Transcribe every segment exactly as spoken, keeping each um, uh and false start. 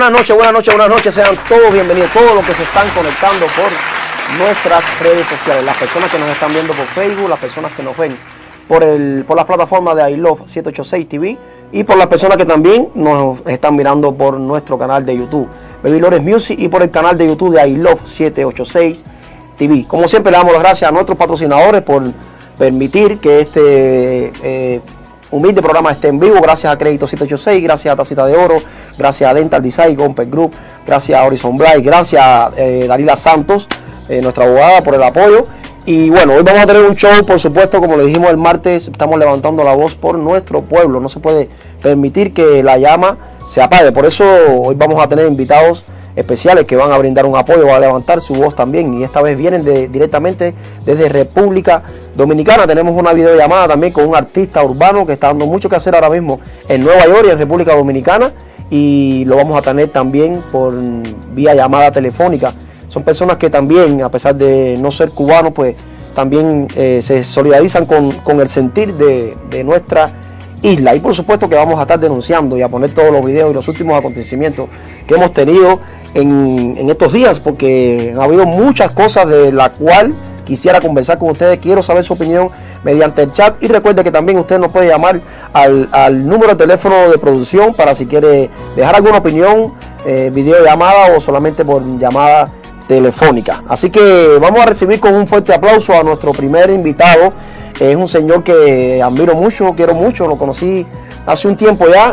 Buenas noches, buenas noches, buenas noches. Sean todos bienvenidos, todos los que se están conectando por nuestras redes sociales. Las personas que nos están viendo por Facebook, las personas que nos ven por, el, por las plataformas de I Love siete ocho seis T V y por las personas que también nos están mirando por nuestro canal de YouTube, Baby Lores Music, y por el canal de YouTube de I Love siete ocho seis T V. Como siempre, le damos las gracias a nuestros patrocinadores por permitir que este eh, humilde programa esté en vivo. Gracias a Crédito siete ocho seis, gracias a Tacita de Oro, gracias a Dental Design, Compact Group, gracias a Horizon Bright, gracias a eh, Dalila Santos, eh, nuestra abogada, por el apoyo. Y bueno, hoy vamos a tener un show, por supuesto, como le dijimos el martes, estamos levantando la voz por nuestro pueblo. No se puede permitir que la llama se apague. Por eso hoy vamos a tener invitados especiales que van a brindar un apoyo, van a levantar su voz también, y esta vez vienen de, directamente desde República Dominicana. Tenemos una videollamada también con un artista urbano que está dando mucho que hacer ahora mismo en Nueva York y en República Dominicana, y lo vamos a tener también por vía llamada telefónica. Son personas que también, a pesar de no ser cubanos, pues también eh, se solidarizan con, con el sentir de, de nuestra isla. Y por supuesto que vamos a estar denunciando y a poner todos los videos y los últimos acontecimientos que hemos tenido en, en estos días, porque ha habido muchas cosas de la cual quisiera conversar con ustedes. Quiero saber su opinión mediante el chat, y recuerde que también usted nos puede llamar al, al número de teléfono de producción para si quiere dejar alguna opinión, eh, videollamada o solamente por llamada telefónica. Así que vamos a recibir con un fuerte aplauso a nuestro primer invitado. Es un señor que admiro mucho, quiero mucho, lo conocí hace un tiempo ya,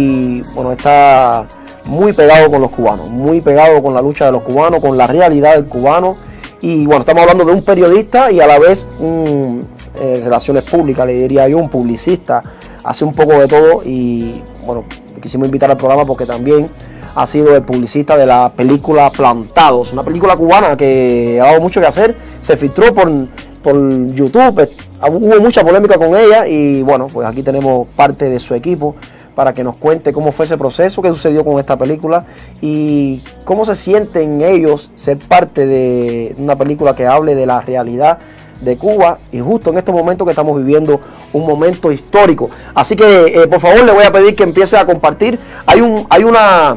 y bueno, está muy pegado con los cubanos, muy pegado con la lucha de los cubanos, con la realidad del cubano. Y bueno, estamos hablando de un periodista y a la vez un eh, relaciones públicas, le diría yo, un publicista, hace un poco de todo. Y bueno, quisimos invitar al programa porque también ha sido el publicista de la película Plantados, una película cubana que ha dado mucho que hacer. Se filtró por, por YouTube, hubo mucha polémica con ella, y bueno, pues aquí tenemos parte de su equipo para que nos cuente cómo fue ese proceso, qué sucedió con esta película y cómo se sienten ellos ser parte de una película que hable de la realidad de Cuba, y justo en estos momentos que estamos viviendo un momento histórico. Así que eh, por favor le voy a pedir que empiece a compartir. Hay un, hay una,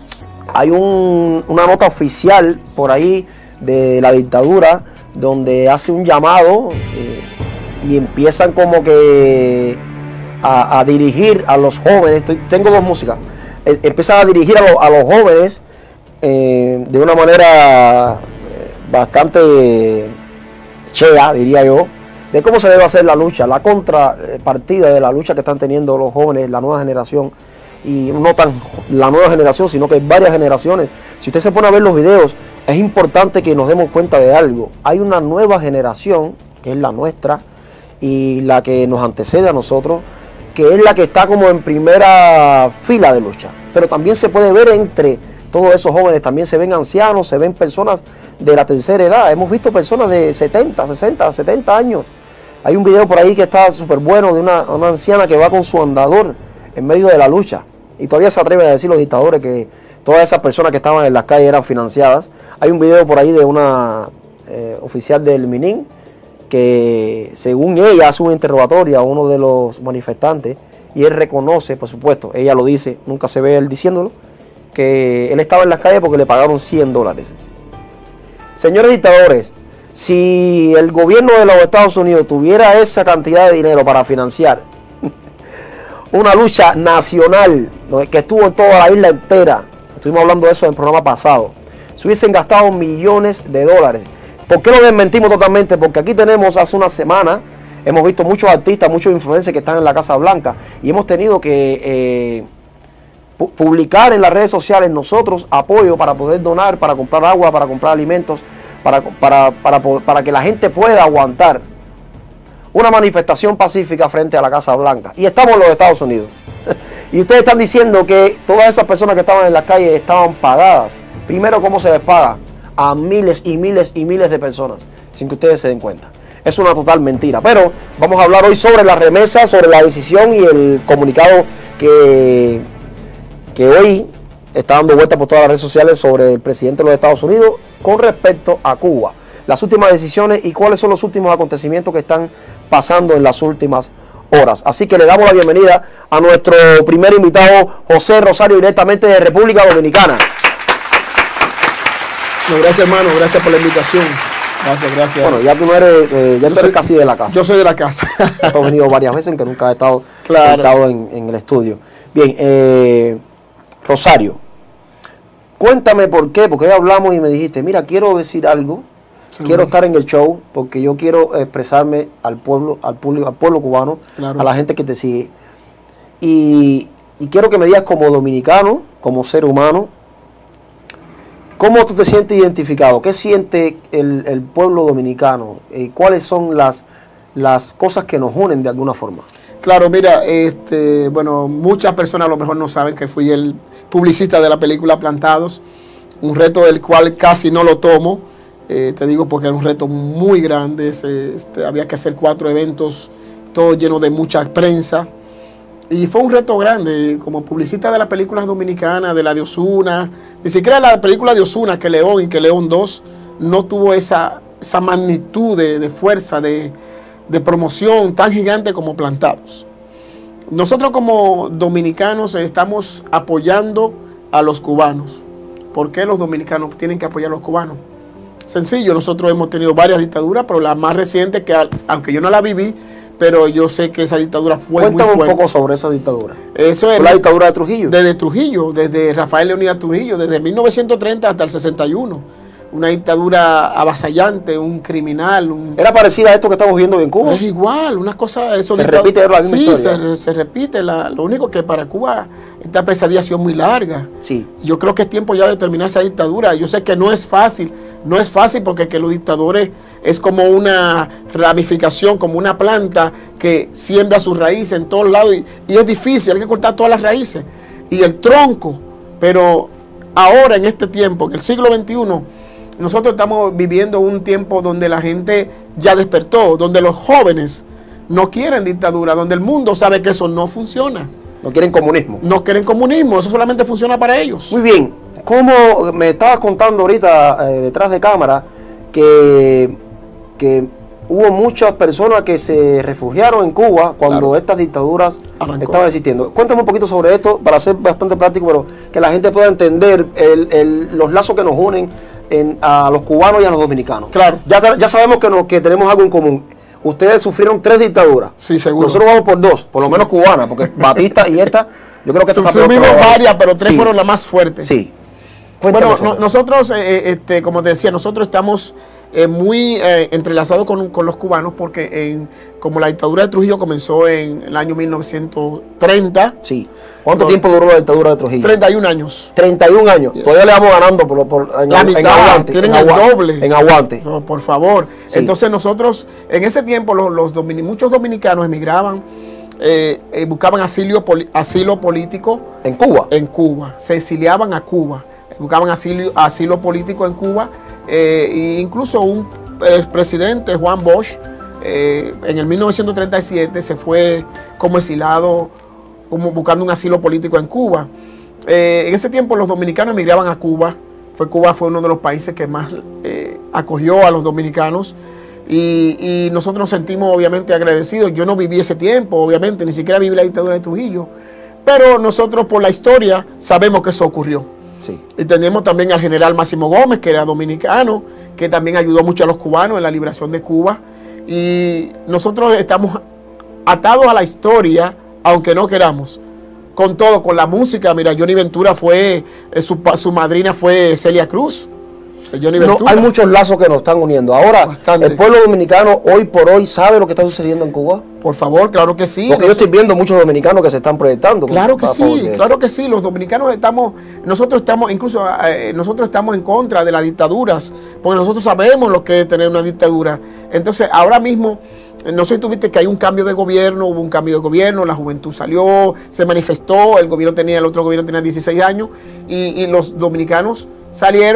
hay un, una nota oficial por ahí de la dictadura donde hace un llamado eh, y empiezan como que A, a dirigir a los jóvenes. Estoy, tengo dos músicas. Eh, empiezan a dirigir a, lo, a los jóvenes eh, de una manera eh, bastante chea, diría yo, de cómo se debe hacer la lucha, la contrapartida de la lucha que están teniendo los jóvenes, la nueva generación, y no tan la nueva generación, sino que varias generaciones. Si usted se pone a ver los videos, es importante que nos demos cuenta de algo. Hay una nueva generación, que es la nuestra, y la que nos antecede a nosotros, que es la que está como en primera fila de lucha. Pero también se puede ver entre todos esos jóvenes, también se ven ancianos, se ven personas de la tercera edad. Hemos visto personas de setenta, sesenta, setenta años. Hay un video por ahí que está súper bueno de una, una anciana que va con su andador en medio de la lucha. Y todavía se atreven a decir los dictadores que todas esas personas que estaban en las calles eran financiadas. Hay un video por ahí de una eh, oficial del Minin, que según ella hace un interrogatorio a uno de los manifestantes, y él reconoce, por supuesto, ella lo dice, nunca se ve él diciéndolo, que él estaba en las calles porque le pagaron cien dólares. Señores dictadores, si el gobierno de los Estados Unidos tuviera esa cantidad de dinero para financiar una lucha nacional, que estuvo en toda la isla entera, estuvimos hablando de eso en el programa pasado, se hubiesen gastado millones de dólares. ¿Por qué lo desmentimos totalmente? Porque aquí tenemos, hace una semana, hemos visto muchos artistas, muchos influencers que están en la Casa Blanca, y hemos tenido que eh, pu publicar en las redes sociales nosotros apoyo para poder donar, para comprar agua, para comprar alimentos, para, para, para, para, para que la gente pueda aguantar una manifestación pacífica frente a la Casa Blanca. Y estamos en los Estados Unidos. Y ustedes están diciendo que todas esas personas que estaban en las calles estaban pagadas. Primero, ¿cómo se les paga? A miles y miles y miles de personas, sin que ustedes se den cuenta. Es una total mentira. Pero vamos a hablar hoy sobre la remesa, sobre la decisión y el comunicado que, que hoy está dando vuelta por todas las redes sociales sobre el presidente de los Estados Unidos con respecto a Cuba. Las últimas decisiones y cuáles son los últimos acontecimientos que están pasando en las últimas horas. Así que le damos la bienvenida a nuestro primer invitado, José Rosario, directamente de República Dominicana. No, gracias, hermano, gracias por la invitación. Gracias, gracias. Bueno, ya tú no eres, eh, ya tú eres casi de la casa. Yo soy de la casa. Tú has venido varias veces, aunque nunca has estado, claro. estado en, en el estudio. Bien, eh, Rosario, cuéntame por qué, porque hoy hablamos y me dijiste, mira, quiero decir algo, sí, quiero estar en el show, porque yo quiero expresarme al pueblo, al público, al pueblo cubano, claro, a la gente que te sigue. Y, y quiero que me digas como dominicano, como ser humano, ¿cómo tú te sientes identificado? ¿Qué siente el, el pueblo dominicano? Eh, ¿Cuáles son las, las cosas que nos unen de alguna forma? Claro, mira, este, bueno, muchas personas a lo mejor no saben que fui el publicista de la película Plantados, un reto del cual casi no lo tomo, eh, te digo porque era un reto muy grande, este, había que hacer cuatro eventos, todo lleno de mucha prensa. Y fue un reto grande, como publicista de las películas dominicanas, de la de Ozuna, ni siquiera la película de Ozuna, que León y que León dos, no tuvo esa, esa magnitud de, de fuerza, de, de promoción tan gigante como Plantados. Nosotros como dominicanos estamos apoyando a los cubanos. ¿Por qué los dominicanos tienen que apoyar a los cubanos? Sencillo, nosotros hemos tenido varias dictaduras, pero la más reciente, que aunque yo no la viví, pero yo sé que esa dictadura fue Cuéntame muy fuerte. un poco sobre esa dictadura. Eso es la dictadura de Trujillo. Desde Trujillo, desde Rafael Leónidas Trujillo, desde mil novecientos treinta hasta el sesenta y uno. Una dictadura avasallante, un criminal. Un... ¿Era parecida a esto que estamos viendo en Cuba? Es igual, una cosa... Eso ¿Se repite la misma sí, historia? Se, se repite. La, lo único que para Cuba esta pesadilla ha sido muy larga. Sí. Yo creo que es tiempo ya de terminar esa dictadura. Yo sé que no es fácil, no es fácil porque que los dictadores es como una ramificación, como una planta que siembra sus raíces en todos lados y, y es difícil, hay que cortar todas las raíces y el tronco. Pero ahora en este tiempo, en el siglo veintiuno, nosotros estamos viviendo un tiempo donde la gente ya despertó, donde los jóvenes no quieren dictadura, donde el mundo sabe que eso no funciona. No quieren comunismo. No quieren comunismo, eso solamente funciona para ellos. Muy bien, ¿cómo me estabas contando ahorita eh, detrás de cámara que, que hubo muchas personas que se refugiaron en Cuba cuando claro. estas dictaduras Arrancó. estaban existiendo? Cuéntame un poquito sobre esto para ser bastante práctico, pero que la gente pueda entender el, el, los lazos que nos unen en, a los cubanos y a los dominicanos. Claro. Ya, ya sabemos que, nos, que tenemos algo en común. Ustedes sufrieron tres dictaduras. Sí, seguro. Nosotros vamos por dos, por lo sí. menos cubanas, porque Batista y esta, yo creo que esta sufrimos varias, pero tres sí. fueron las más fuertes. Sí. Bueno, no, nosotros, eh, este, como te decía, nosotros estamos eh, muy eh, entrelazados con, con los cubanos porque en, como la dictadura de Trujillo comenzó en el año mil novecientos treinta. Sí. ¿Cuánto no, tiempo duró la dictadura de Trujillo? treinta y un años. treinta y un años. Yes. Todavía le vamos ganando por, por, en, la mitad, en aguante. Tienen en el aguante, doble. En aguante. So, por favor. Sí. Entonces nosotros, en ese tiempo, los, los dominic muchos dominicanos emigraban, eh, eh, buscaban asilo, poli asilo político. ¿En Cuba? En Cuba. Se exiliaban a Cuba. Buscaban asilo, asilo político en Cuba. Eh, e incluso un el presidente, Juan Bosch, eh, en el mil novecientos treinta y siete se fue como exilado, como buscando un asilo político en Cuba. Eh, en ese tiempo los dominicanos emigraban a Cuba. Fue, Cuba fue uno de los países que más eh, acogió a los dominicanos. Y, y nosotros nos sentimos obviamente agradecidos. Yo no viví ese tiempo, obviamente, ni siquiera viví la dictadura de Trujillo. Pero nosotros por la historia sabemos que eso ocurrió. Sí. Y tenemos también al general Máximo Gómez, que era dominicano, que también ayudó mucho a los cubanos en la liberación de Cuba. Y nosotros estamos atados a la historia, aunque no queramos. Con todo, con la música. Mira, Johnny Ventura fue, su, su madrina fue Celia Cruz. Johnny no, hay muchos lazos que nos están uniendo. Ahora, Bastante. el pueblo dominicano hoy por hoy sabe lo que está sucediendo en Cuba. Por favor, claro que sí. Porque no yo estoy viendo muchos dominicanos que se están proyectando. Claro que sí, claro que sí. Los dominicanos estamos, nosotros estamos, incluso eh, nosotros estamos en contra de las dictaduras, porque nosotros sabemos lo que es tener una dictadura. Entonces, ahora mismo, no sé si tuviste que hay un cambio de gobierno, hubo un cambio de gobierno, la juventud salió, se manifestó, el gobierno tenía, el otro gobierno tenía dieciséis años, y, y los dominicanos salieron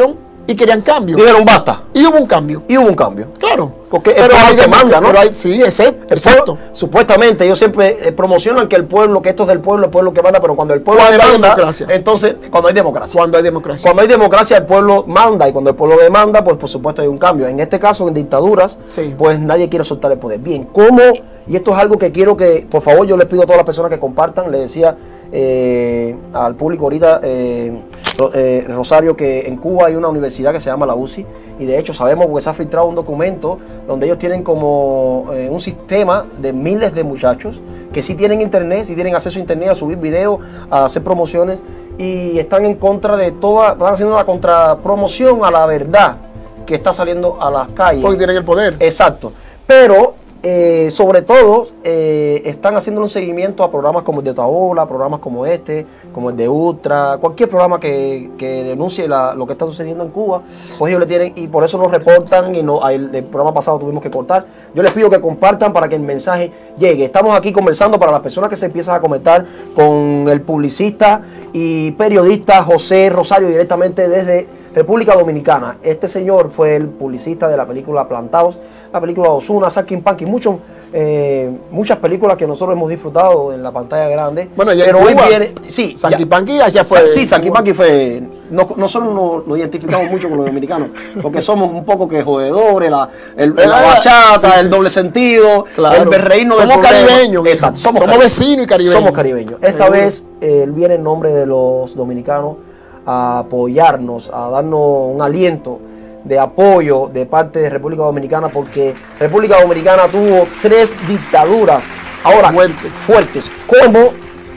y querían cambio. Dijeron basta. Y hubo un cambio. Y hubo un cambio. Claro. Porque el pero pueblo hay que democracia, manda, ¿no? Pero hay, sí, exacto. exacto. Pueblo, supuestamente ellos siempre eh, promocionan que el pueblo, que esto es del pueblo, el pueblo que manda, pero cuando el pueblo Cuando hay demanda, democracia. entonces, cuando hay democracia. Cuando hay democracia. Cuando hay democracia, el pueblo manda, y cuando el pueblo demanda, pues por supuesto hay un cambio. En este caso, en dictaduras, Sí. pues nadie quiere soltar el poder. Bien, ¿cómo? Y esto es algo que quiero que, por favor, yo les pido a todas las personas que compartan. Le decía eh, al público ahorita, eh, eh, Rosario, que en Cuba hay una universidad que se llama la U C I, y de hecho sabemos porque se ha filtrado un documento donde ellos tienen como eh, un sistema de miles de muchachos que sí tienen internet, sí tienen acceso a internet, a subir videos, a hacer promociones, y están en contra de toda, están haciendo una contrapromoción a la verdad que está saliendo a las calles. Porque tienen el poder. Exacto. Pero, eh, sobre todo, eh, están haciendo un seguimiento a programas como el de Otaola, programas como este, como el de Ultra, cualquier programa que, que denuncie la, lo que está sucediendo en Cuba, pues ellos le tienen, y por eso nos reportan, y no, el, el programa pasado tuvimos que cortar. Yo les pido que compartan para que el mensaje llegue. Estamos aquí conversando para las personas que se empiezan a comentar con el publicista y periodista José Rosario, directamente desde República Dominicana. Este señor fue el publicista de la película Plantados, la película de Ozuna, Salkin Panky, muchos, eh, muchas películas que nosotros hemos disfrutado en la pantalla grande. Bueno, ya pero en hoy Cuba, viene, sí, Salkin Panky allá fue. Sí, Salkin Panky fue. No, nosotros nos, nos identificamos mucho con los dominicanos, porque somos un poco que jodedores, la, el, la bachata, sí, sí. el doble sentido, claro. el reino del Somos caribeños. Exacto, somos, somos vecinos y caribeños. Somos caribeños. Esta Seguro. vez eh, viene en nombre de los dominicanos a apoyarnos, a darnos un aliento de apoyo de parte de República Dominicana, porque República Dominicana tuvo tres dictaduras ahora fuertes. fuertes. ¿Cómo,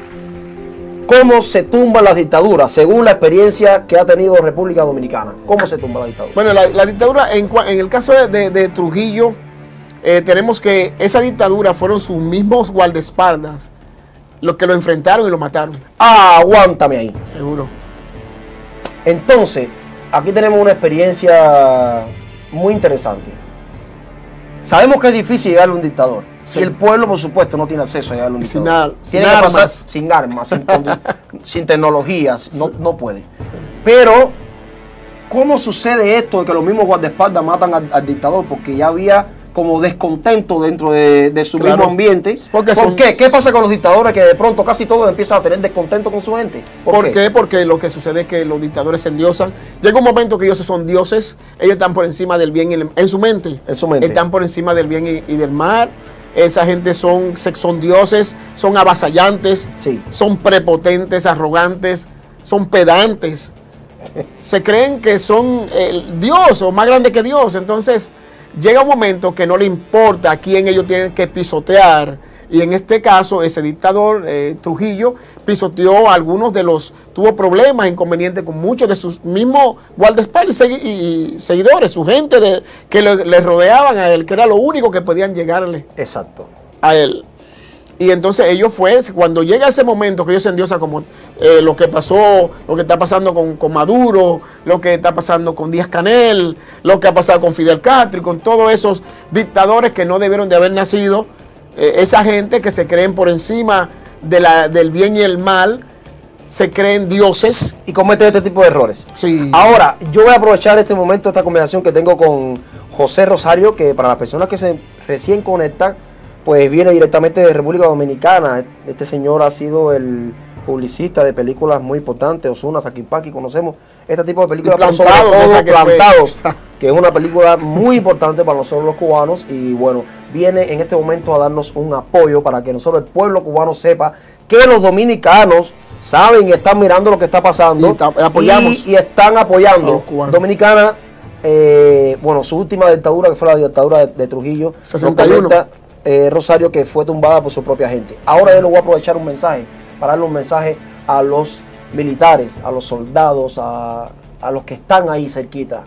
¿Cómo se tumban las dictaduras según la experiencia que ha tenido República Dominicana? ¿Cómo se tumba la dictadura? Bueno, la, la dictadura, en, en el caso de, de, de Trujillo, eh, tenemos que esa dictadura fueron sus mismos guardaespaldas los que lo enfrentaron y lo mataron. Ah, aguántame ahí. Seguro. Entonces, aquí tenemos una experiencia muy interesante. Sabemos que es difícil llegarle a un dictador. Sí. Y el pueblo, por supuesto, no tiene acceso a llegarle a un sin dictador. Al, tiene sin que armas. pasar sin armas, sin, sin tecnologías. No, no puede. Sí. Pero, ¿cómo sucede esto de que los mismos guardaespaldas matan al, al dictador? Porque ya había como descontento dentro de, de su claro. mismo ambiente. Porque ¿Por son... qué? ¿Qué pasa con los dictadores que de pronto casi todos empiezan a tener descontento con su gente? ¿Por, ¿Por qué? qué? Porque lo que sucede es que los dictadores se endiosan. Llega un momento que ellos son dioses, ellos están por encima del bien y el, en su mente. En su mente. Están por encima del bien y, y del mal. Esa gente son, son dioses, son avasallantes, sí. son prepotentes, arrogantes, son pedantes. Se creen que son el Dios o más grande que Dios. Entonces llega un momento que no le importa a quién ellos tienen que pisotear. Y en este caso, ese dictador, eh, Trujillo, pisoteó a algunos de los, tuvo problemas, inconvenientes con muchos de sus mismos guardaespaldas y, y seguidores, su gente de, que le, le rodeaban a él, que era lo único que podían llegarle. Exacto. A él. Y entonces ellos fue, cuando llega ese momento que ellos se endiosan como eh, lo que pasó, lo que está pasando con, con Maduro, lo que está pasando con Díaz Canel, lo que ha pasado con Fidel Castro y con todos esos dictadores que no debieron de haber nacido, eh, esa gente que se creen por encima de la, del bien y el mal, se creen dioses. Y cometen este tipo de errores. Sí. Ahora, yo voy a aprovechar este momento, esta conversación que tengo con José Rosario, que para las personas que se recién conectan, pues viene directamente de República Dominicana. Este señor ha sido el publicista de películas muy importantes, Ozuna, Salkin Panky, conocemos este tipo de películas, Plantados, pero sobre todo que Plantados, fue. que es una película muy importante para nosotros los cubanos, y bueno, viene en este momento a darnos un apoyo para que nosotros, el pueblo cubano, sepa que los dominicanos saben y están mirando lo que está pasando y, apoyamos y, y están apoyando. Dominicana, eh, bueno, su última dictadura, que fue la dictadura de, de Trujillo, sesenta y uno. Eh, Rosario, que fue tumbada por su propia gente. Ahora yo le voy a aprovechar un mensaje para darle un mensaje a los militares, a los soldados, a, a los que están ahí cerquita.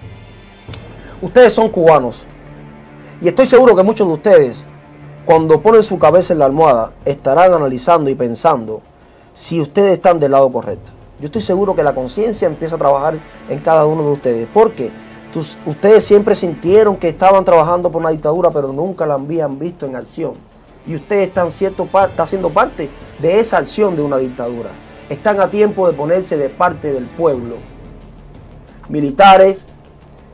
Ustedes son cubanos y estoy seguro que muchos de ustedes, cuando ponen su cabeza en la almohada, estarán analizando y pensando si ustedes están del lado correcto. Yo estoy seguro que la conciencia empieza a trabajar en cada uno de ustedes. ¿Por qué? Tus, ustedes siempre sintieron que estaban trabajando por una dictadura, pero nunca la habían visto en acción. Y ustedes están, cierto, están siendo parte de esa acción de una dictadura. Están a tiempo de ponerse de parte del pueblo. Militares,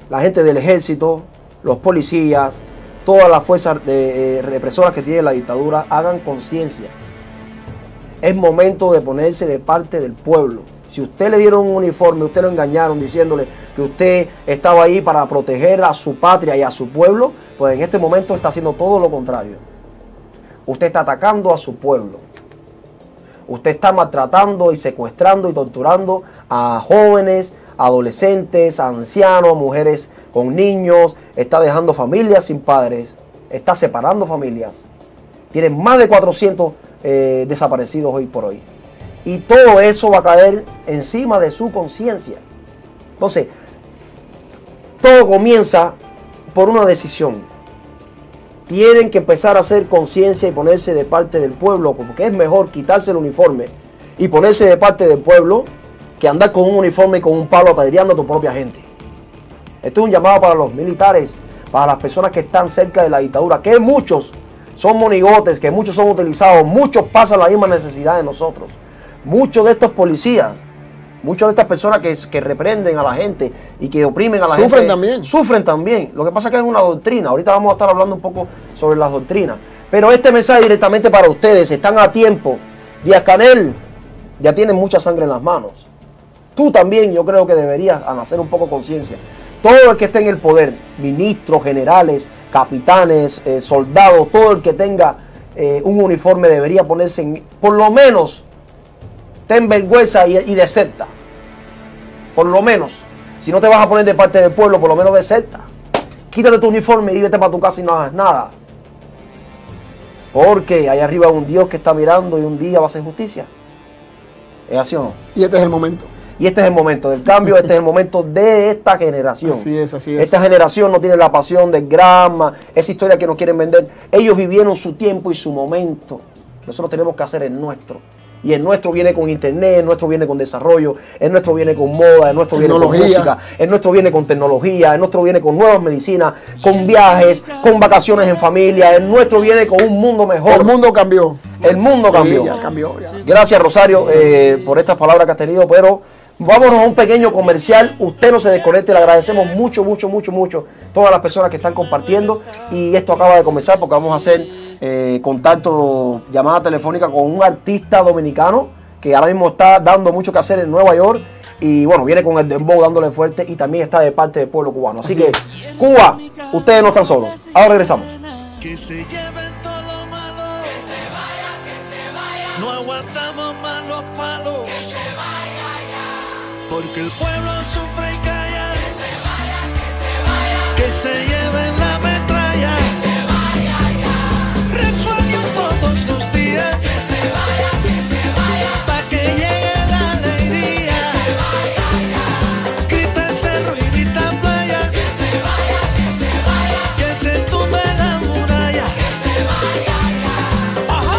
la gente del ejército, los policías, todas las fuerzas de, eh, represoras que tiene la dictadura, hagan conciencia. Es momento de ponerse de parte del pueblo. Si usted le dieron un uniforme, usted lo engañaron diciéndole que usted estaba ahí para proteger a su patria y a su pueblo, pues en este momento está haciendo todo lo contrario. Usted está atacando a su pueblo. Usted está maltratando y secuestrando y torturando a jóvenes, adolescentes, ancianos, mujeres con niños, está dejando familias sin padres, está separando familias. Tiene más de cuatrocientos eh, desaparecidos hoy por hoy. Y todo eso va a caer encima de su conciencia. Entonces, todo comienza por una decisión. Tienen que empezar a hacer conciencia y ponerse de parte del pueblo, porque es mejor quitarse el uniforme y ponerse de parte del pueblo que andar con un uniforme y con un palo apedreando a tu propia gente. Esto es un llamado para los militares, para las personas que están cerca de la dictadura, que muchos son monigotes, que muchos son utilizados, muchos pasan la misma necesidad de nosotros. Muchos de estos policías, muchas de estas personas que, que reprenden a la gente y que oprimen a la gente. Sufren también. Sufren también. Lo que pasa es que es una doctrina. Ahorita vamos a estar hablando un poco sobre las doctrinas. Pero este mensaje directamente para ustedes. Están a tiempo. Díaz-Canel ya tienen mucha sangre en las manos. Tú también, yo creo que deberías hacer un poco conciencia. Todo el que esté en el poder, ministros, generales, capitanes, eh, soldados, todo el que tenga eh, un uniforme debería ponerse en, por lo menos, ten vergüenza y, y deserta. Por lo menos. Si no te vas a poner de parte del pueblo, por lo menos deserta. Quítate tu uniforme y vete para tu casa y no hagas nada. Porque allá arriba hay un Dios que está mirando y un día va a hacer justicia. ¿Es así o no? Y este es el momento. Y este es el momento del cambio, este es el momento de esta generación. Así es, así es. Esta generación no tiene la pasión del grama, esa historia que nos quieren vender. Ellos vivieron su tiempo y su momento. Nosotros tenemos que hacer el nuestro. Y el nuestro viene con internet, el nuestro viene con desarrollo, el nuestro viene con moda, el nuestro viene con música, el nuestro viene con tecnología, el nuestro viene con nuevas medicinas, con viajes, con vacaciones en familia, el nuestro viene con un mundo mejor. El mundo cambió. El mundo cambió. Sí, ya cambió ya. Gracias, Rosario, eh, por estas palabras que has tenido, pero vámonos a un pequeño comercial. Usted no se desconecte, le agradecemos mucho, mucho, mucho, mucho todas las personas que están compartiendo. Y esto acaba de comenzar porque vamos a hacer eh, contacto, llamada telefónica con un artista dominicano que ahora mismo está dando mucho que hacer en Nueva York. Y bueno, viene con el dembow dándole fuerte y también está de parte del pueblo cubano. Así, Así que, es. Cuba, ustedes no están solos. Ahora regresamos. Que se lleven todo lo malo. Que se vaya, que se vaya. No aguantamos más los palos. Que se vaya ya. Porque el pueblo sufre y calla. Que se vaya, que se vaya. Que se lleven la metralla. Que se vaya ya. Resuelven todos los días. Que se vaya, que se vaya. Pa' que llegue la alegría. Que se vaya ya. Grita el cerro y grita playa. Que se vaya, que se vaya. Que se tumbe la muralla. Que se vaya ya. Ajá.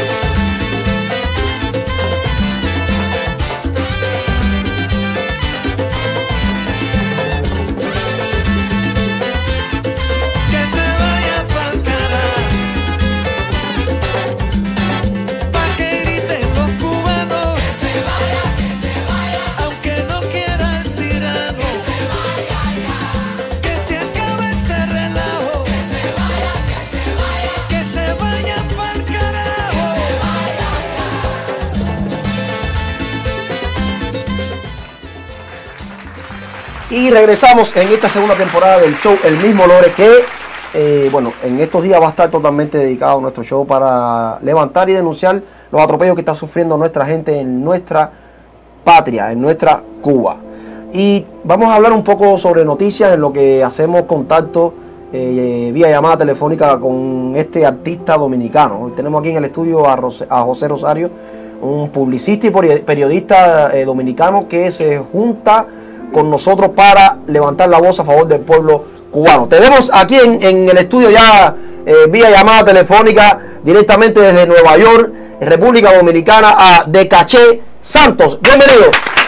Que se vaya pa'l carajo. Pa' que griten los cubanos. Que se vaya, que se vaya. Aunque no quiera el tirano. Que se vaya ya. Que se acabe este relajo. Que se vaya, que se vaya. Que se vaya pa'l carajo. Que se vaya Y regresamos en esta segunda temporada del show El Mismo Lore, que eh, bueno, en estos días va a estar totalmente dedicado a nuestro show para levantar y denunciar los atropellos que está sufriendo nuestra gente en nuestra patria, en nuestra Cuba. Y vamos a hablar un poco sobre noticias en lo que hacemos contacto eh, vía llamada telefónica con este artista dominicano. Hoy tenemos aquí en el estudio a, Ros a José Rosario, un publicista y periodista eh, dominicano que se junta con nosotros para levantar la voz a favor del pueblo cubano. Tenemos aquí en, en el estudio ya eh, vía llamada telefónica directamente desde Nueva York, República Dominicana, a De Caché Santos. Bienvenido.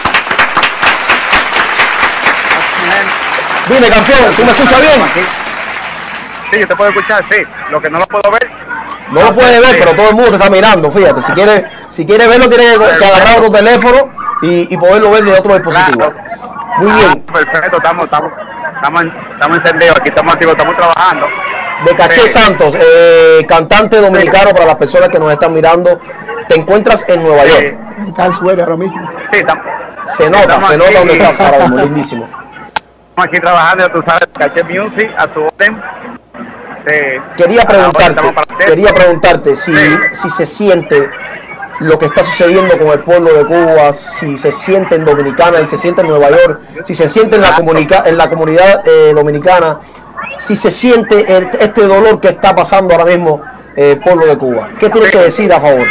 Dime, campeón, ¿tú me escuchas bien? Sí, yo te puedo escuchar, sí. Lo que no lo puedo ver. No lo puedes ver, pero todo el mundo te está mirando, fíjate. Si quieres, si quieres verlo, tienes que, que agarrar tu teléfono y, y poderlo ver de otro dispositivo. Claro. Muy bien. Ah, perfecto, estamos, estamos. Estamos, estamos encendidos, aquí estamos activos, estamos trabajando. De Caché Sí. Santos, eh, cantante dominicano para las personas que nos están mirando. Te encuentras en Nueva York. Sí. En Times Square ahora mismo. Sí, estamos, Se nota, estamos se nota aquí. donde estás ahora mismo, lindísimo. estamos aquí trabajando, tú sabes, Caché Music, a su orden. Sí. Quería A la orden, preguntarte, estamos para ustedes. quería preguntarte si, Sí. si se siente lo que está sucediendo con el pueblo de Cuba, si se siente en Dominicana y se siente en Nueva York, si se siente en la, comunica, en la comunidad eh, dominicana, si se siente el- este dolor que está pasando ahora mismo eh, el pueblo de Cuba. ¿Qué tienes que decir a favor?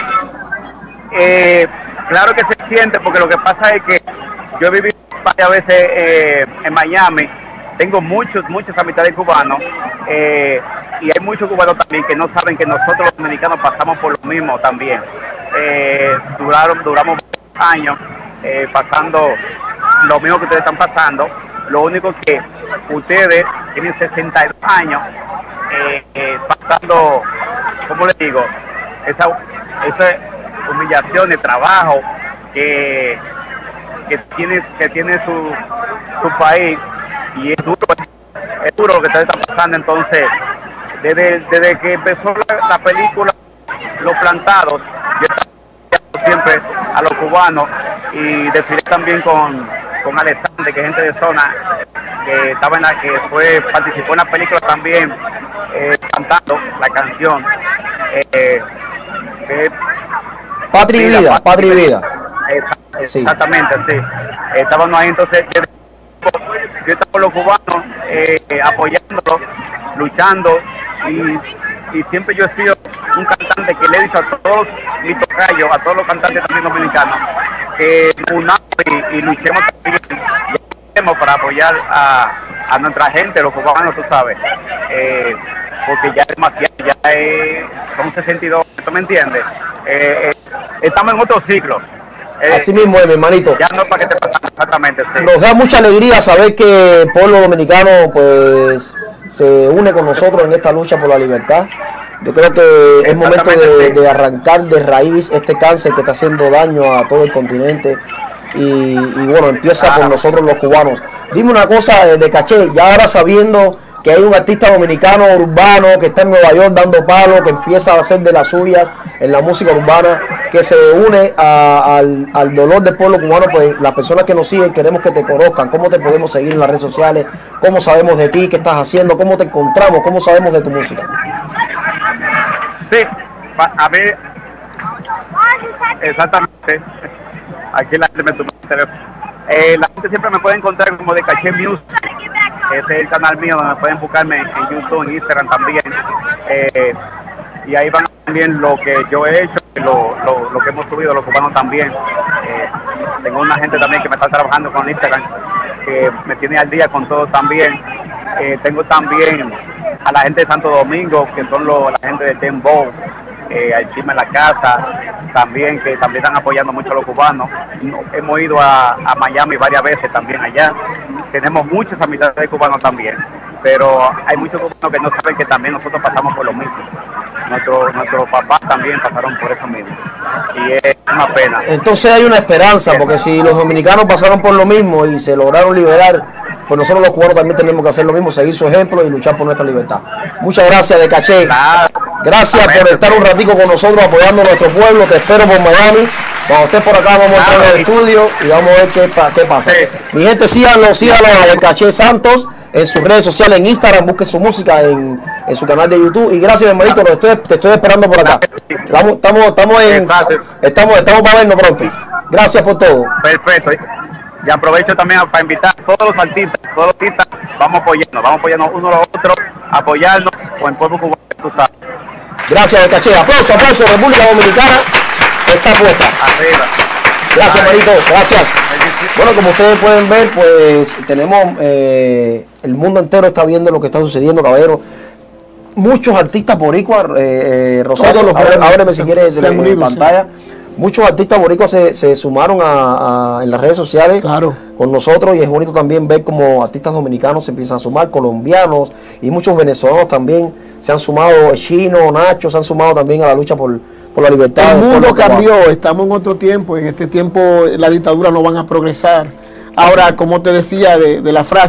Eh, claro que se siente, porque lo que pasa es que yo he vivido varias veces eh, en Miami, tengo muchos, muchos amistades cubanos, eh, y hay muchos cubanos también que no saben que nosotros los dominicanos pasamos por lo mismo también. Eh, duraron, duramos años eh, pasando lo mismo que ustedes están pasando, lo único que ustedes tienen sesenta y dos años eh, eh, pasando, ¿cómo les digo? Esa, esa humillación de trabajo que, que tiene, que tiene su, su país, y es duro, es duro lo que está pasando. Entonces, desde, desde que empezó la, la película Los Plantados, yo estaba siempre a los cubanos, y decidí también con, con Alexander, que es gente de zona, que estaba en la que fue, participó en la película también, eh, cantando la canción. Eh, eh, Patria y vida, patria y vida. Exact- Sí. Exactamente, sí. Estábamos ahí, entonces yo yo estaba con los cubanos eh, apoyándolos, luchando, y, y siempre yo he sido un cantante que le he dicho a todos mis tocayos, a todos los cantantes también dominicanos, que unamos y, y luchemos también y luchemos para apoyar a, a nuestra gente, los cubanos, tú sabes, eh, porque ya es demasiado, ya es, son sesenta y dos, ¿tú me entiendes? Eh, eh, estamos en otro ciclo. Eh, Así mismo es, mi hermanito. Ya no es para que te pasen, exactamente, sí. Nos da mucha alegría saber que el pueblo dominicano pues se une con nosotros en esta lucha por la libertad. Yo creo que es momento de, de arrancar de raíz este cáncer que está haciendo daño a todo el continente, y, y bueno, empieza por nosotros los cubanos. Dime una cosa de, de Caché, ya ahora sabiendo que hay un artista dominicano urbano que está en Nueva York dando palo, que empieza a hacer de las suyas en la música urbana, que se une a, al, al dolor del pueblo cubano, pues las personas que nos siguen queremos que te conozcan. ¿Cómo te podemos seguir en las redes sociales? ¿Cómo sabemos de ti? ¿Qué estás haciendo? ¿Cómo te encontramos? ¿Cómo sabemos de tu música? Sí, pa- a ver, exactamente. Aquí la gente me toma el teléfono. Eh, la gente siempre me puede encontrar como de Caché Music. Ese es el canal mío donde pueden buscarme en YouTube, en Instagram también. Eh, y ahí van también lo que yo he hecho, lo, lo, lo que hemos subido los cubanos también. Eh, tengo una gente también que me está trabajando con Instagram, que me tiene al día con todo también. Eh, tengo también a la gente de Santo Domingo, que son los, la gente de Dembow, eh, al Chisme en la Casa, también, que también están apoyando mucho a los cubanos. No, hemos ido a, a Miami varias veces también allá. Tenemos muchas amistades de cubanos también, pero hay muchos cubanos que no saben que también nosotros pasamos por lo mismo. Nuestro, nuestros papás también pasaron por eso mismo, y es una pena. Entonces hay una esperanza, porque si los dominicanos pasaron por lo mismo y se lograron liberar, pues nosotros los cubanos también tenemos que hacer lo mismo, seguir su ejemplo y luchar por nuestra libertad. Muchas gracias, de Caché. Claro. Gracias Amén, por estar un ratico con nosotros apoyando a nuestro pueblo. Te espero por Miami. Cuando estés por acá vamos a entrar Claro. al estudio y vamos a ver qué, pa- qué pasa. Sí. Mi gente, síganlo, síganlo a de Caché Santos en sus redes sociales, en Instagram, busque su música en, en su canal de YouTube. Y gracias, hermanito, lo estoy, te estoy esperando por acá. Estamos, estamos, estamos en Exacto. estamos, estamos para vernos pronto. Gracias por todo. Perfecto. Y aprovecho también para invitar a todos los artistas, todos los artistas, vamos a apoyarnos, vamos a apoyarnos uno a los otros, apoyarnos con el pueblo cubano, tú sabes. Gracias, de Caché. Aplauso, aplauso, República Dominicana está puesta. Arriba. Gracias, Ay. Marito, gracias. Bueno, como ustedes pueden ver, pues tenemos, eh, el mundo entero está viendo lo que está sucediendo, caballero. Muchos artistas boricuas, eh, eh, Rosario, Todos los ábreme, jóvenes ábreme se si han- quieres se han en unido, pantalla. Muchos artistas boricuas se, se sumaron a, a- en las redes sociales Claro. con nosotros, y es bonito también ver como artistas dominicanos se empiezan a sumar, colombianos y muchos venezolanos también se han sumado, Chino, Nacho, se han sumado también a la lucha por, por la libertad. El del mundo pueblo cubano. cambió, estamos en otro tiempo, en este tiempo la dictadura no van a progresar. Ahora, como te decía de, de la frase,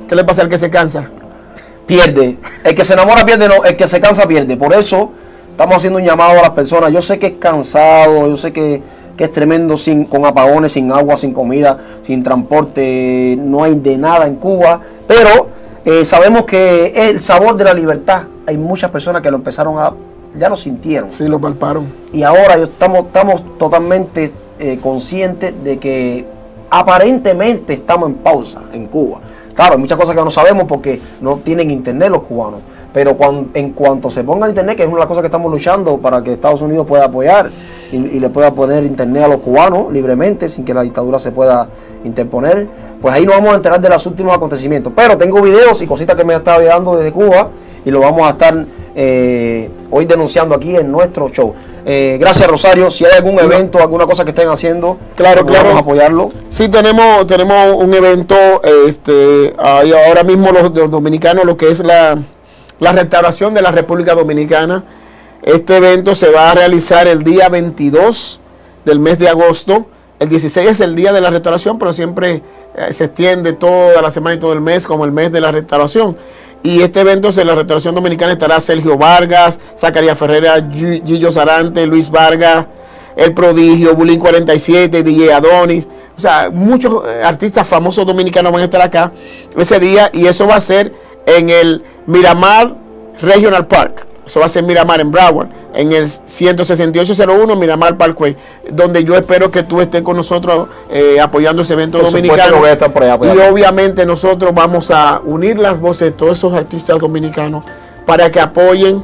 ¿Qué le pasa al que se cansa? Pierde. El que se enamora pierde, no. El que se cansa pierde. Por eso estamos haciendo un llamado a las personas. Yo sé que es cansado, yo sé que, que es tremendo sin, con apagones, sin agua, sin comida, sin transporte, no hay de nada en Cuba, pero eh, sabemos que el sabor de la libertad, hay muchas personas que lo empezaron a, ya lo sintieron. Sí, lo palparon. Y ahora yo estamos, estamos totalmente eh, conscientes de que aparentemente estamos en pausa en Cuba. Claro, hay muchas cosas que no sabemos porque no tienen internet los cubanos. Pero cuando, en cuanto se ponga el internet, que es una de las cosas que estamos luchando para que Estados Unidos pueda apoyar y, y le pueda poner internet a los cubanos libremente, sin que la dictadura se pueda interponer, pues ahí nos vamos a enterar de los últimos acontecimientos. Pero tengo videos y cositas que me han estado llegando desde Cuba y lo vamos a estar eh, hoy denunciando aquí en nuestro show. Eh, gracias, Rosario. Si hay algún evento, alguna cosa que estén haciendo, claro, claro, vamos a apoyarlo. Sí, tenemos, tenemos un evento, este, hay ahora mismo los, los dominicanos, lo que es la... la restauración de la República Dominicana. Este evento se va a realizar el día veintidós del mes de agosto. El dieciséis es el día de la restauración, pero siempre eh, se extiende toda la semana y todo el mes como el mes de la restauración. Y este evento de la restauración dominicana estará Sergio Vargas, Zacarías Ferreira, Gillo Sarante, Luis Vargas, El Prodigio, Bulín cuarenta y siete, D J Adonis. O sea, muchos eh, artistas famosos dominicanos van a estar acá ese día y eso va a ser en el Miramar Regional Park. Eso va a ser Miramar en Broward, en el ciento sesenta y ocho cero uno Miramar Parkway, donde yo espero que tú estés con nosotros eh, apoyando ese evento Por dominicano. voy a estar por allá, por allá. Y obviamente nosotros vamos a unir las voces de todos esos artistas dominicanos para que apoyen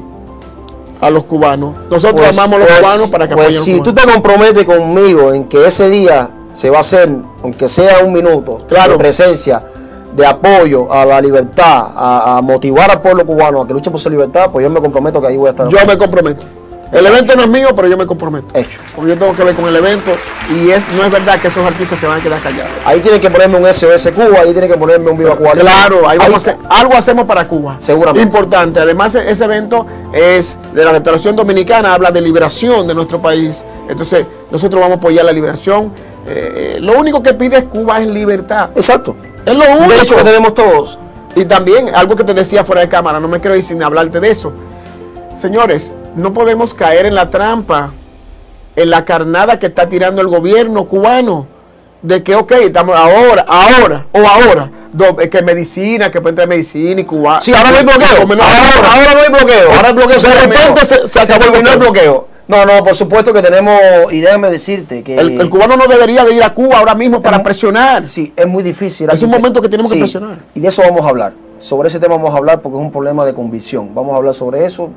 a los cubanos. Nosotros Pues, amamos a los pues, cubanos para que pues apoyen si a los tú cubanos. te comprometes conmigo en que ese día se va a hacer, aunque sea un minuto, Claro. de presencia, de apoyo a la libertad, a, a motivar al pueblo cubano a que luche por su libertad, pues yo me comprometo que ahí voy a estar. Yo me comprometo. El evento no es mío, pero yo me comprometo. Hecho. Porque yo tengo que ver con el evento y es no es verdad que esos artistas se van a quedar callados. Ahí tienen que ponerme un S O S Cuba, ahí tienen que ponerme un Viva Cuba. Claro, ahí vamos a hacer, algo hacemos para Cuba. Seguramente. Importante. Además, ese evento es de la restauración dominicana, habla de liberación de nuestro país. Entonces, nosotros vamos a apoyar la liberación. Eh, lo único que pide Cuba es libertad. Exacto. Es lo único. De hecho que tenemos todos. Y también, algo que te decía fuera de cámara, no me quiero ir sin hablarte de eso. Señores, no podemos caer en la trampa, en la carnada que está tirando el gobierno cubano, de que, ok, estamos ahora, ahora, o ahora, do, que medicina, que puede entrar medicina y Cuba. Sí, ahora no hay bloqueo. Como no- Ahora, ahora no hay bloqueo. Ahora el bloqueo se De terminó. repente se- se acabó el terminó el bloqueo. bloqueo. No, no, por supuesto que tenemos, y déjame decirte que El, el cubano no debería de ir a Cuba ahora mismo para presionar. sí, es muy difícil. Es un momento que tenemos que Sí, presionar. Y de eso vamos a hablar. Sobre ese tema vamos a hablar porque es un problema de convicción. Vamos a hablar sobre eso.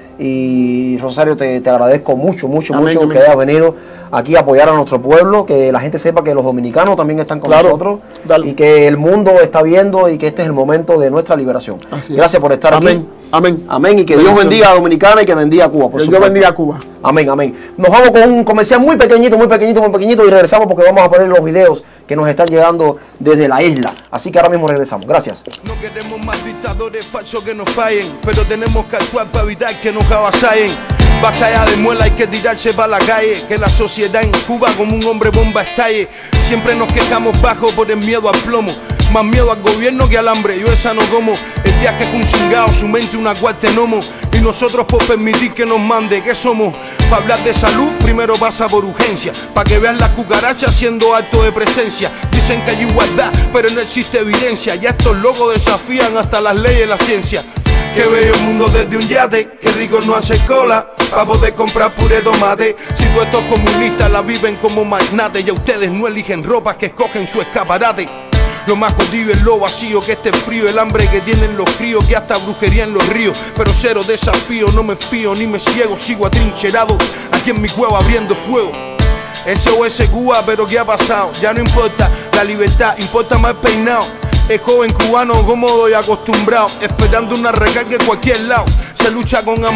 Y Rosario, te, te agradezco mucho, mucho, Amén, mucho amén. que hayas venido aquí a apoyar a nuestro pueblo, que la gente sepa que los dominicanos también están con Claro, nosotros dale. y que el mundo está viendo y que este es el momento de nuestra liberación. Así es. Gracias por estar Amén, aquí. amén. Amén. Y que Dios Bendiciones. bendiga a Dominicana y que bendiga a Cuba. Por Dios supuesto. bendiga a Cuba. Amén, amén. Nos vamos con un comercial muy pequeñito, muy pequeñito, muy pequeñito y regresamos porque vamos a poner los videos que nos están llegando desde la isla. Así que ahora mismo regresamos. Gracias. No queremos más dictadores falsos que nos fallen, pero tenemos que actuar para evitar que nos avasallen. Basta ya de muela, hay que tirarse para la calle, que la sociedad en Cuba como un hombre bomba estalle. Siempre nos quejamos bajo por el miedo al plomo, más miedo al gobierno que al hambre, yo esa no como. El día que es un cingado, su mente una cuarta gnomo, y nosotros por permitir que nos mande, ¿qué somos? Para hablar de salud, primero pasa por urgencia, para que vean las cucarachas siendo acto de presencia. Dicen que hay igualdad, pero no existe evidencia, ya estos locos desafían hasta las leyes de la ciencia. Qué bello el mundo desde un yate, qué rico no hace cola para poder comprar puré tomate. Si todos estos comunistas la viven como magnates, y a ustedes no eligen ropas que escogen su escaparate. Lo más jodido es lo vacío que este frío, el hambre que tienen los críos, que hasta brujería en los ríos. Pero cero desafío, no me fío ni me ciego, sigo atrincherado aquí en mi cueva abriendo fuego. S O S Cuba, pero ¿qué ha pasado? Ya no importa la libertad, importa más el peinado. Es joven cubano cómodo y acostumbrado, esperando una recarga en cualquier lado. Se lucha con amor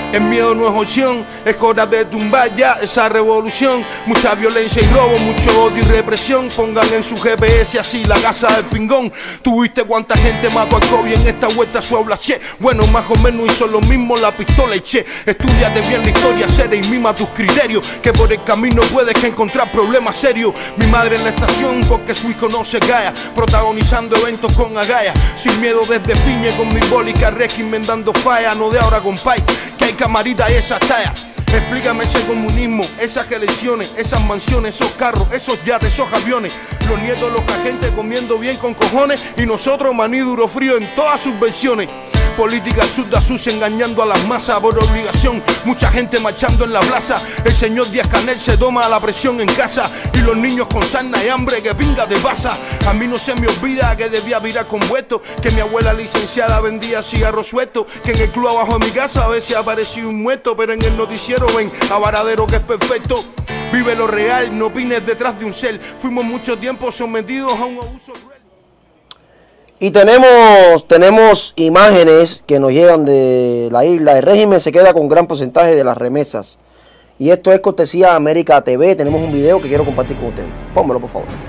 El miedo no es opción, es hora de tumbar ya esa revolución. Mucha violencia y robo, mucho odio y represión. Pongan en su G P S así la casa del pingón. ¿Tuviste cuánta gente mató a Kobe en esta vuelta a su aula? Che, bueno, más o menos hizo lo mismo la pistola y che. Estudiate bien la historia, seria y mima tus criterios, que por el camino puedes que encontrar problemas serios. Mi madre en la estación porque su hijo no se calla, protagonizando eventos con agallas. Sin miedo desde Fiñe con mi bólica régimen dando falla. No de ahora compay, que hay camarita y esas tallas. Explícame ese comunismo, esas elecciones, esas mansiones, esos carros, esos yates, esos aviones. Los nietos, los agentes comiendo bien con cojones y nosotros maní duro frío en todas sus versiones. Política absurda, sucia, engañando a las masas por obligación. Mucha gente marchando en la plaza. El señor Díaz-Canel se toma la presión en casa. Y los niños con sarna y hambre, que pinga te pasa. A mí no se me olvida que debía virar con vuelto, que mi abuela licenciada vendía cigarros sueltos, que en el club abajo de mi casa a veces apareció un muerto, pero en el noticiero ven a Varadero que es perfecto. Vive lo real, no opines detrás de un ser. Fuimos mucho tiempo sometidos a un abuso cruel. Y tenemos, tenemos imágenes que nos llegan de la isla. El régimen se queda con gran porcentaje de las remesas. Y esto es cortesía América T V. Tenemos un video que quiero compartir con ustedes. Pónmelo, por favor.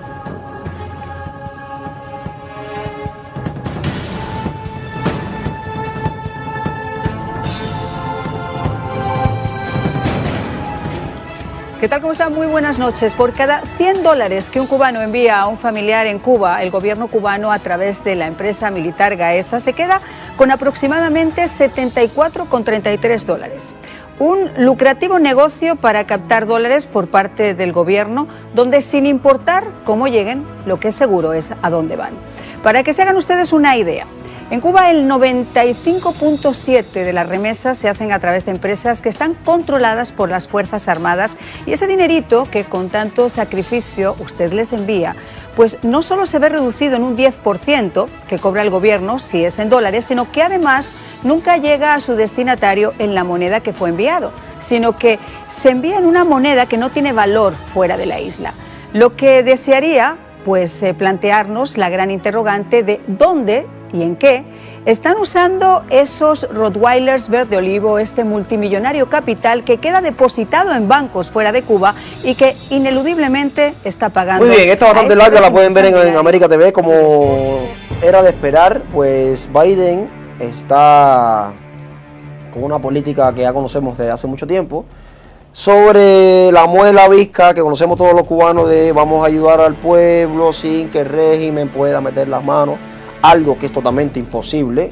¿Qué tal? ¿Cómo están? Muy buenas noches. Por cada cien dólares que un cubano envía a un familiar en Cuba, el gobierno cubano, a través de la empresa militar Gaesa, se queda con aproximadamente setenta y cuatro con treinta y tres dólares. Un lucrativo negocio para captar dólares por parte del gobierno, donde sin importar cómo lleguen, lo que es seguro es a dónde van. Para que se hagan ustedes una idea, en Cuba el noventa y cinco punto siete por ciento de las remesas se hacen a través de empresas que están controladas por las Fuerzas Armadas, y ese dinerito que con tanto sacrificio usted les envía, pues no solo se ve reducido en un diez por ciento que cobra el gobierno si es en dólares, sino que además nunca llega a su destinatario en la moneda que fue enviado, sino que se envía en una moneda que no tiene valor fuera de la isla. Lo que desearía, pues, eh, plantearnos la gran interrogante de dónde y en qué están usando esos Rottweilers verde olivo, este multimillonario capital que queda depositado en bancos fuera de Cuba y que ineludiblemente está pagando. Muy bien, esta bastante larga, la pueden ver en, en América T V, como era de esperar. Pues Biden está con una política que ya conocemos desde hace mucho tiempo, sobre la muela visca que conocemos todos los cubanos, de vamos a ayudar al pueblo sin que el régimen pueda meter las manos. Algo que es totalmente imposible.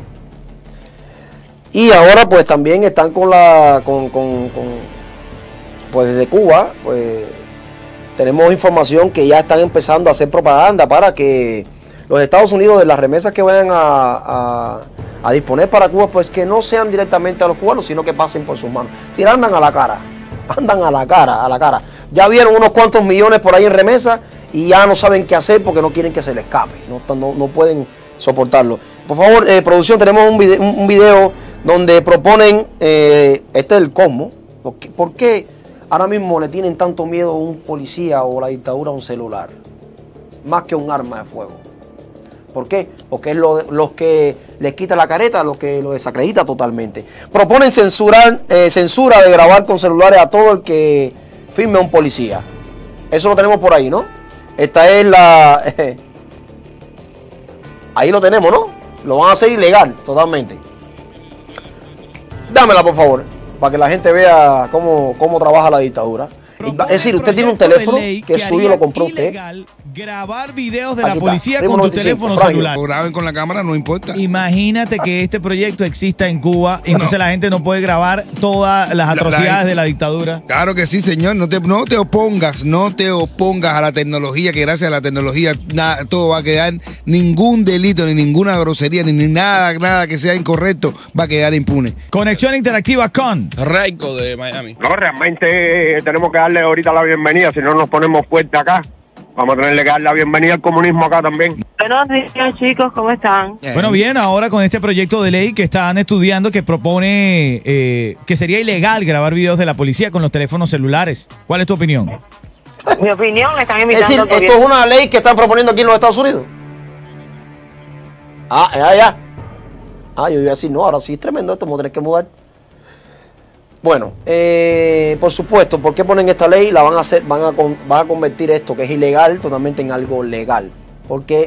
Y ahora pues también están con la con, con, con pues desde Cuba pues tenemos información que ya están empezando a hacer propaganda para que los Estados Unidos, de las remesas que vayan a, a, a disponer para Cuba, pues que no sean directamente a los cubanos, sino que pasen por sus manos. Si andan a la cara, andan a la cara, a la cara. Ya vieron unos cuantos millones por ahí en remesas y ya no saben qué hacer porque no quieren que se les escape, no, no, no pueden soportarlo. Por favor, eh, producción, tenemos un video, un video donde proponen, eh, este es el cosmo, ¿por qué, ¿por qué ahora mismo le tienen tanto miedo a un policía o la dictadura a un celular? Más que un arma de fuego. ¿Por qué? Porque es lo, los que les quita la careta, los que lo desacredita totalmente. Proponen censurar, eh, censura de grabar con celulares a todo el que firme a un policía. Eso lo tenemos por ahí, ¿no? Esta es la... Eh, ahí lo tenemos, ¿no? Lo van a hacer ilegal totalmente. Dámela, por favor, para que la gente vea cómo, cómo trabaja la dictadura. Es decir, usted tiene un teléfono que es suyo, lo compró usted. Grabar videos de la policía con tu teléfono celular. O graben con la cámara, no importa. Imagínate que este proyecto exista en Cuba y entonces la gente no puede grabar todas las atrocidades la, la, de la dictadura. Claro que sí, señor. No te, no te opongas, no te opongas a la tecnología, que gracias a la tecnología nada, todo va a quedar, ningún delito, ni ninguna grosería, ni, ni nada, nada que sea incorrecto va a quedar impune. Conexión interactiva con Raico de Miami. No, realmente tenemos que darle ahorita la bienvenida, si no nos ponemos fuerte acá. Vamos a tenerle que dar la bienvenida al comunismo acá también. Buenos días, chicos, ¿cómo están? Bueno, bien, ahora con este proyecto de ley que están estudiando, que propone eh, que sería ilegal grabar videos de la policía con los teléfonos celulares. ¿Cuál es tu opinión? Mi opinión, me están invitando. Es decir, esto es una ley que están proponiendo aquí en los Estados Unidos. Ah, ya, ya. Ah, yo iba a decir, no, ahora sí es tremendo esto, vamos a tener que mudar. Bueno, eh, por supuesto, ¿por qué ponen esta ley? La van a hacer, van a, con, van a convertir esto que es ilegal totalmente en algo legal. ¿Por qué?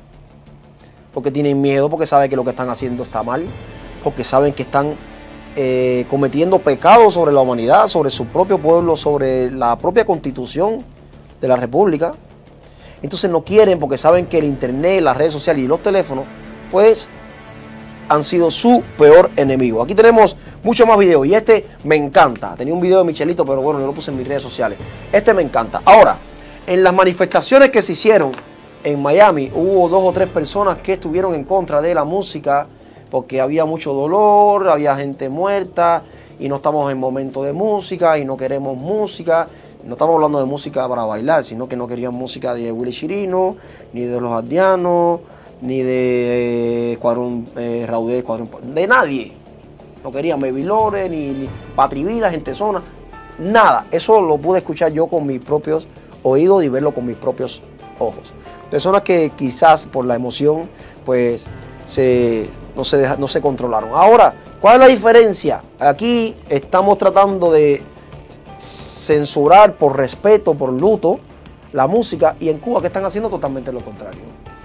Porque tienen miedo, porque saben que lo que están haciendo está mal, porque saben que están eh, cometiendo pecados sobre la humanidad, sobre su propio pueblo, sobre la propia constitución de la República. Entonces no quieren, porque saben que el internet, las redes sociales y los teléfonos, pues han sido su peor enemigo. Aquí tenemos muchos más videos y este me encanta. Tenía un video de Michelito, pero bueno, yo lo puse en mis redes sociales. Este me encanta. Ahora, en las manifestaciones que se hicieron en Miami, hubo dos o tres personas que estuvieron en contra de la música porque había mucho dolor, había gente muerta y no estamos en momento de música y no queremos música. No estamos hablando de música para bailar, sino que no querían música de Willy Chirino, ni de los Ardianos, ni de Escuadrón eh, Raudé, Escuadrón, de nadie. No querían Baby Lore, ni, ni Patri Vila, Gente Zona, nada. Eso lo pude escuchar yo con mis propios oídos y verlo con mis propios ojos. Personas que quizás por la emoción pues se, no, se deja, no se controlaron. Ahora, ¿cuál es la diferencia? Aquí estamos tratando de censurar por respeto, por luto, la música, y en Cuba que están haciendo totalmente lo contrario.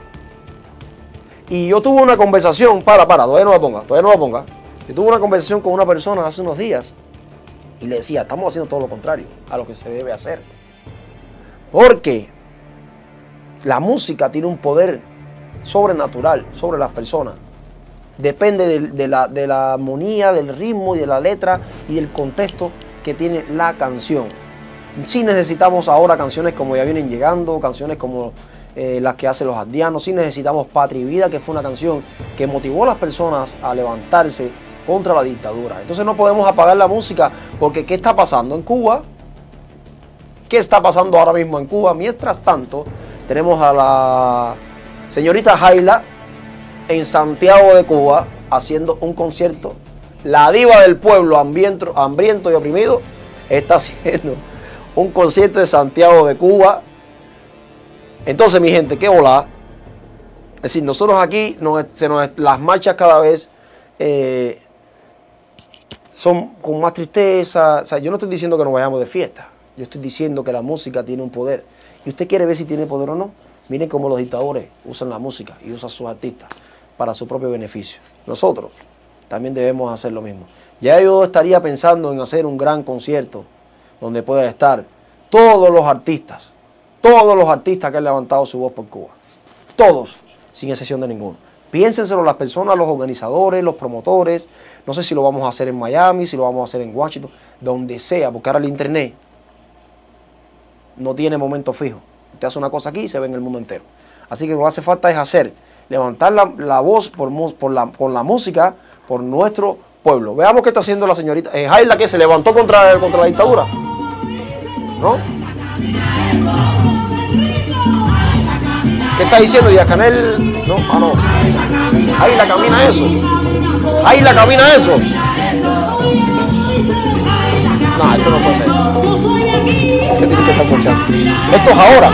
Y yo tuve una conversación, para, para, todavía no la ponga, todavía no la ponga. Yo tuve una conversación con una persona hace unos días y le decía, estamos haciendo todo lo contrario a lo que se debe hacer. Porque la música tiene un poder sobrenatural sobre las personas. Depende de, de, la, de la armonía, del ritmo y de la letra y del contexto que tiene la canción. Sí necesitamos ahora canciones como Ya Vienen Llegando, canciones como eh, las que hacen los Ardianos. Sí necesitamos Patria y Vida, que fue una canción que motivó a las personas a levantarse contra la dictadura. Entonces no podemos apagar la música porque ¿qué está pasando en Cuba? ¿Qué está pasando ahora mismo en Cuba? Mientras tanto, tenemos a la señorita Jaila en Santiago de Cuba haciendo un concierto. La diva del pueblo, hambriento, hambriento y oprimido, está haciendo un concierto de Santiago de Cuba. Entonces, mi gente, qué volá. Es decir, nosotros aquí, nos, se nos, las marchas cada vez eh, son con más tristeza. O sea, yo no estoy diciendo que nos vayamos de fiesta. Yo estoy diciendo que la música tiene un poder. Y usted quiere ver si tiene poder o no. Miren cómo los dictadores usan la música y usan sus artistas para su propio beneficio. Nosotros también debemos hacer lo mismo. Ya yo estaría pensando en hacer un gran concierto donde pueda estar todos los artistas, todos los artistas que han levantado su voz por Cuba. Todos, sin excepción de ninguno. Piénsenselo las personas, los organizadores, los promotores. No sé si lo vamos a hacer en Miami, si lo vamos a hacer en Washington, donde sea, porque ahora el internet no tiene momento fijo. Usted hace una cosa aquí y se ve en el mundo entero. Así que lo que hace falta es hacer, levantar la, la voz por, por la, con la música, por nuestro pueblo. Veamos qué está haciendo la señorita eh, Jaila, que se levantó contra, contra la dictadura. ¿No? ¿Qué está diciendo Díaz Canel? No, ah no. Jaila camina eso. Jaila camina eso. No, esto no puede ser. Este tiene que estar escuchando. Esto es ahora.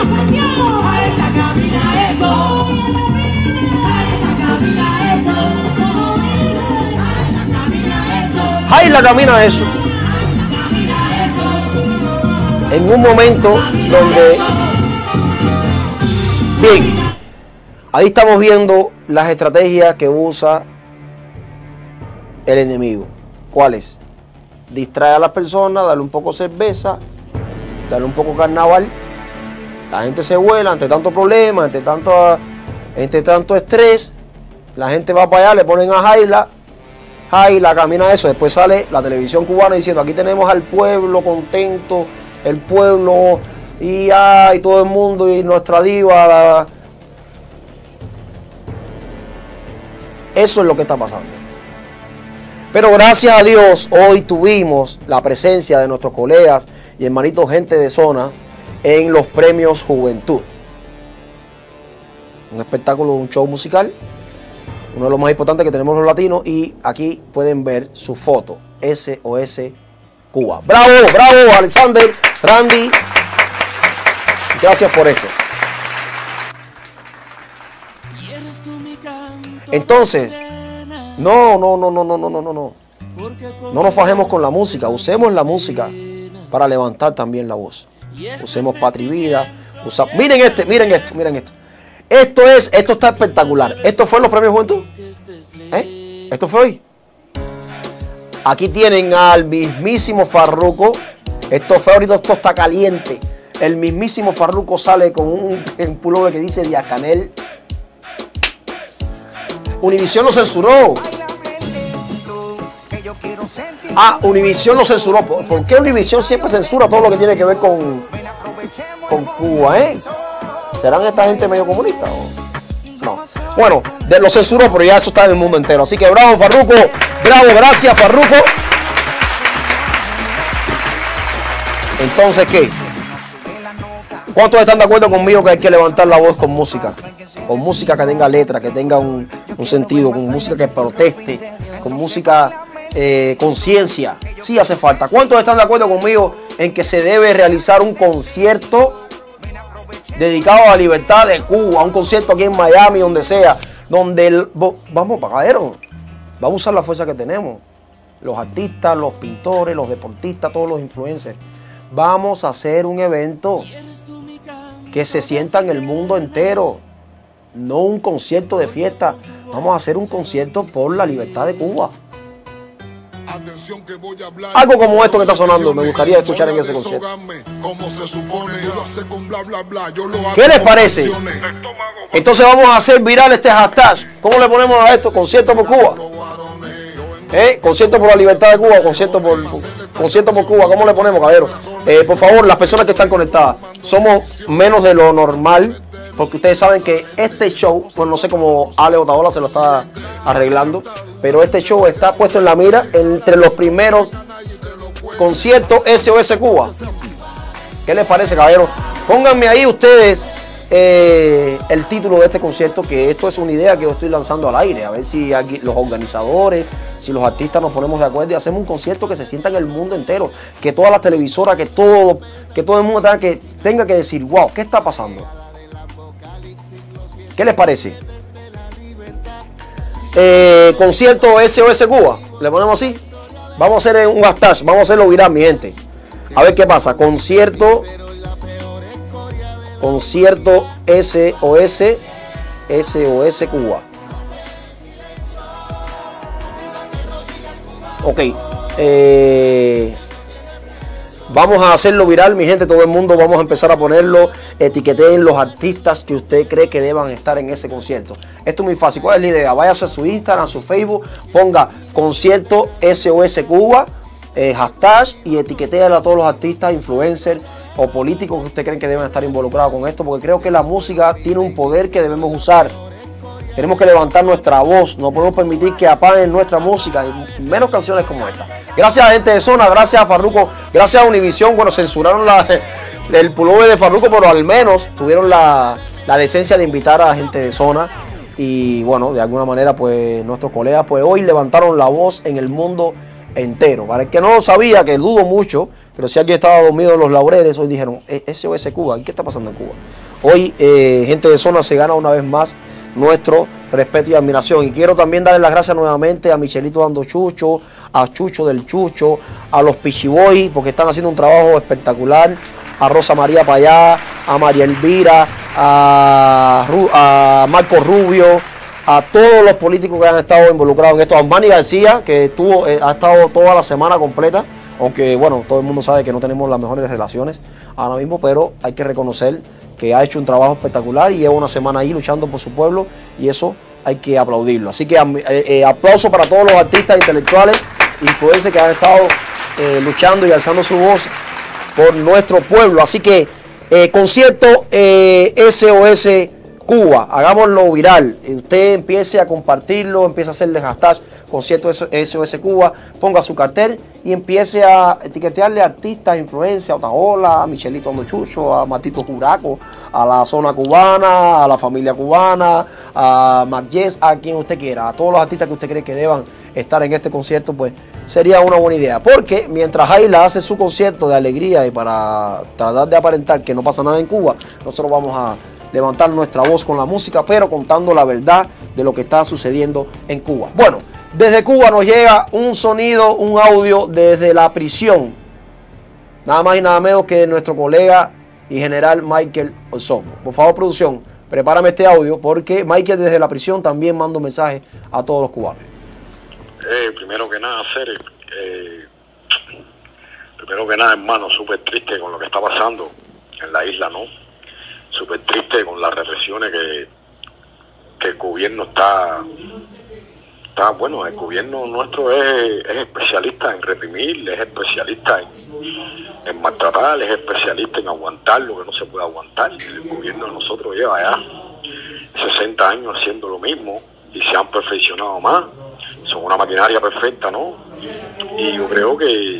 Jaila camina eso. En un momento donde... Bien, ahí estamos viendo las estrategias que usa el enemigo. ¿Cuáles? Distrae a las personas, darle un poco de cerveza, darle un poco de carnaval. La gente se vuela ante tanto problema, ante tanto, ante tanto estrés. La gente va para allá, le ponen a Jaila. Jaila camina eso. Después sale la televisión cubana diciendo: aquí tenemos al pueblo contento, el pueblo y, ah, y todo el mundo y nuestra diva. La... Eso es lo que está pasando. Pero gracias a Dios hoy tuvimos la presencia de nuestros colegas y hermanitos gente de zona en los premios Juventud. Un espectáculo, un show musical, uno de los más importantes que tenemos los latinos, y aquí pueden ver su foto, S O S Cuba. ¡Bravo, bravo, Alexander, Randy! Gracias por esto. Entonces, no, no, no, no, no, no, no, no. No nos fajemos con la música, usemos la música para levantar también la voz. Usemos Patria y Vida. Usa... Miren este, miren esto, miren esto. Esto es, esto está espectacular. Esto fue en los premios Juventud. ¿Eh? Esto fue hoy. Aquí tienen al mismísimo Farruko. Esto fue ahorita, esto está caliente. El mismísimo Farruko sale con un, un pullover que dice Diacanel. Univision lo censuró. Ah, Univision lo censuró. ¿Por qué Univision siempre censura todo lo que tiene que ver con, con Cuba, eh? ¿Serán esta gente medio comunista o no? Bueno, de, lo censuró, pero ya eso está en el mundo entero. Así que bravo, Farruko. Bravo, gracias, Farruko. Entonces, ¿qué? ¿Cuántos están de acuerdo conmigo que hay que levantar la voz con música? Con música que tenga letra, que tenga un, un sentido, con música que proteste, con música eh, conciencia. Sí hace falta. ¿Cuántos están de acuerdo conmigo en que se debe realizar un concierto dedicado a la libertad de Cuba? Un concierto aquí en Miami, donde sea, donde el, vamos, pagadero, vamos a usar la fuerza que tenemos. Los artistas, los pintores, los deportistas, todos los influencers. Vamos a hacer un evento que se sienta en el mundo entero, no un concierto de fiesta. Vamos a hacer un concierto por la libertad de Cuba. Algo como esto que está sonando, me gustaría escuchar en ese concierto. ¿Qué les parece? Entonces vamos a hacer viral este hashtag. ¿Cómo le ponemos a esto? Concierto por Cuba. ¿Eh? Concierto por la libertad de Cuba, concierto por, concierto por Cuba. ¿Cómo le ponemos, caballero? Eh, por favor, las personas que están conectadas, somos menos de lo normal, porque ustedes saben que este show, pues no sé cómo Ale Otaola se lo está arreglando, pero este show está puesto en la mira entre los primeros conciertos S O S Cuba. ¿Qué les parece, caballero? Pónganme ahí ustedes eh, el título de este concierto, que esto es una idea que yo estoy lanzando al aire, a ver si aquí, los organizadores, si los artistas nos ponemos de acuerdo y hacemos un concierto que se sienta en el mundo entero, que todas las televisoras, que todo, que todo el mundo tenga que, tenga que decir, wow, ¿qué está pasando? ¿Qué les parece? Eh, concierto S O S Cuba, le ponemos así. Vamos a hacer un hashtag, vamos a hacerlo viral, mi gente. A ver qué pasa. Concierto, concierto S O S, S O S Cuba. Ok, eh, vamos a hacerlo viral, mi gente, todo el mundo, vamos a empezar a ponerlo, etiqueten los artistas que usted cree que deban estar en ese concierto. Esto es muy fácil. ¿Cuál es la idea? Váyase a su Instagram, a su Facebook, ponga concierto S O S Cuba, eh, hashtag, y etiqueten a todos los artistas, influencers o políticos que usted cree que deben estar involucrados con esto, porque creo que la música tiene un poder que debemos usar. Tenemos que levantar nuestra voz, no podemos permitir que apaguen nuestra música, y menos canciones como esta. Gracias a gente de zona, gracias a Farruko, gracias a Univision. Bueno, censuraron la, el pullover de Farruko, pero al menos tuvieron la, la decencia de invitar a la gente de zona. Y bueno, de alguna manera, pues nuestros colegas pues hoy levantaron la voz en el mundo entero. Para el que no lo sabía, que dudo mucho, pero si alguien estaba dormido en los laureles, hoy dijeron, S O S Cuba, ¿qué está pasando en Cuba? Hoy, eh, gente de zona se gana una vez más nuestro respeto y admiración. Y quiero también darle las gracias nuevamente a Michelito Dando Chucho, a Chucho del Chucho, a los Pichiboy, porque están haciendo un trabajo espectacular, a Rosa María Payá, a María Elvira, a, a Marco Rubio, a todos los políticos que han estado involucrados en esto, a Manny García, que estuvo, eh, ha estado toda la semana completa, aunque bueno, todo el mundo sabe que no tenemos las mejores relaciones ahora mismo, pero hay que reconocer que ha hecho un trabajo espectacular y lleva una semana ahí luchando por su pueblo, y eso hay que aplaudirlo. Así que eh, eh, aplauso para todos los artistas intelectuales, influencers que han estado eh, luchando y alzando su voz por nuestro pueblo. Así que eh, concierto eh, S O S Cuba, hagámoslo viral. Usted empiece a compartirlo, empiece a hacerle hashtag concierto S O S Cuba, ponga su cartel y empiece a etiquetearle a artistas, influencers, a Otaola, a Michelito Ando Chucho, a Matito Juraco, a la zona cubana, a la familia cubana, a Marqués, a quien usted quiera, a todos los artistas que usted cree que deban estar en este concierto, pues sería una buena idea. Porque mientras Ayla hace su concierto de alegría y para tratar de aparentar que no pasa nada en Cuba, nosotros vamos a levantar nuestra voz con la música, pero contando la verdad de lo que está sucediendo en Cuba. Bueno, Desde Cuba nos llega un sonido, un audio desde la prisión. Nada más y nada menos que nuestro colega y general Michael Osorno. Por favor, producción, prepárame este audio porque Michael desde la prisión también manda un mensaje a todos los cubanos. Eh, primero que nada, hacer, eh, primero que nada, hermano, súper triste con lo que está pasando en la isla, ¿no? Súper triste con las represiones que, que el gobierno está, está, bueno, el gobierno nuestro es, es especialista en reprimir, es especialista en, en maltratar, es especialista en aguantar lo que no se puede aguantar. El gobierno de nosotros lleva ya sesenta años haciendo lo mismo y se han perfeccionado más. Son una maquinaria perfecta, ¿no? Y yo creo que,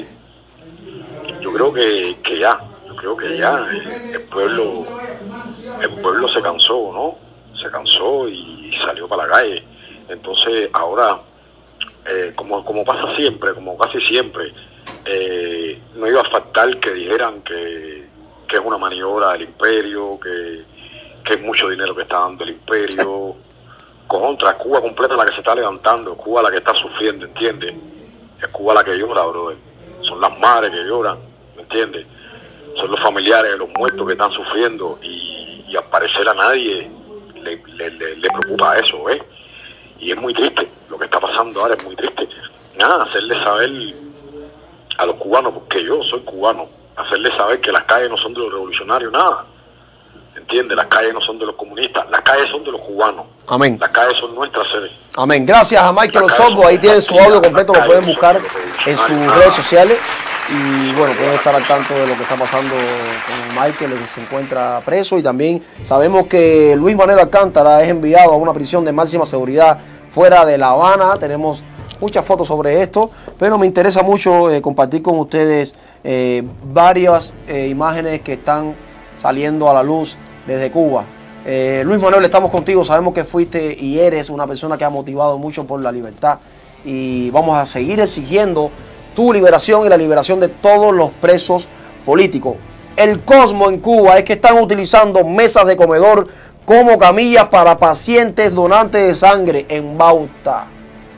yo creo que, que ya, yo creo que ya el, el pueblo, el pueblo se cansó, ¿no? Se cansó y salió para la calle. Entonces ahora, eh, como, como pasa siempre, como casi siempre, eh, no iba a faltar que dijeran que, que es una maniobra del imperio, que, que es mucho dinero que está dando el imperio. Contra Cuba completa la que se está levantando, Cuba la que está sufriendo, ¿entiendes? Es Cuba la que llora, brother. Son las madres que lloran, ¿me entiendes? Son los familiares de los muertos que están sufriendo y, y al parecer a nadie le, le, le, le preocupa eso, ¿ves? Y es muy triste, lo que está pasando ahora es muy triste. Nada, hacerle saber a los cubanos, porque yo soy cubano, hacerle saber que las calles no son de los revolucionarios, nada. ¿Entiendes? Las calles no son de los comunistas, las calles son de los cubanos. Amén. Las calles son nuestras sedes. Amén. Gracias a Michael Osorno. Ahí tienen su audio completo, lo pueden buscar en sus redes sociales. Y bueno, pueden estar al tanto de lo que está pasando con Michael, que se encuentra preso. Y también sabemos que Luis Manuel Alcántara es enviado a una prisión de máxima seguridad fuera de La Habana. Tenemos muchas fotos sobre esto, pero me interesa mucho eh, compartir con ustedes eh, varias eh, imágenes que están saliendo a la luz desde Cuba. Eh, Luis Manuel, estamos contigo, sabemos que fuiste y eres una persona que ha motivado mucho por la libertad y vamos a seguir exigiendo tu liberación y la liberación de todos los presos políticos. El cosmo en Cuba es que están utilizando mesas de comedor como camillas para pacientes donantes de sangre en Bauta.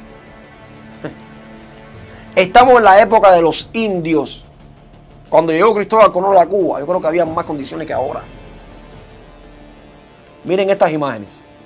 Estamos en la época de los indios. Cuando llegó Cristóbal Colón a Cuba, yo creo que había más condiciones que ahora. Miren estas imágenes.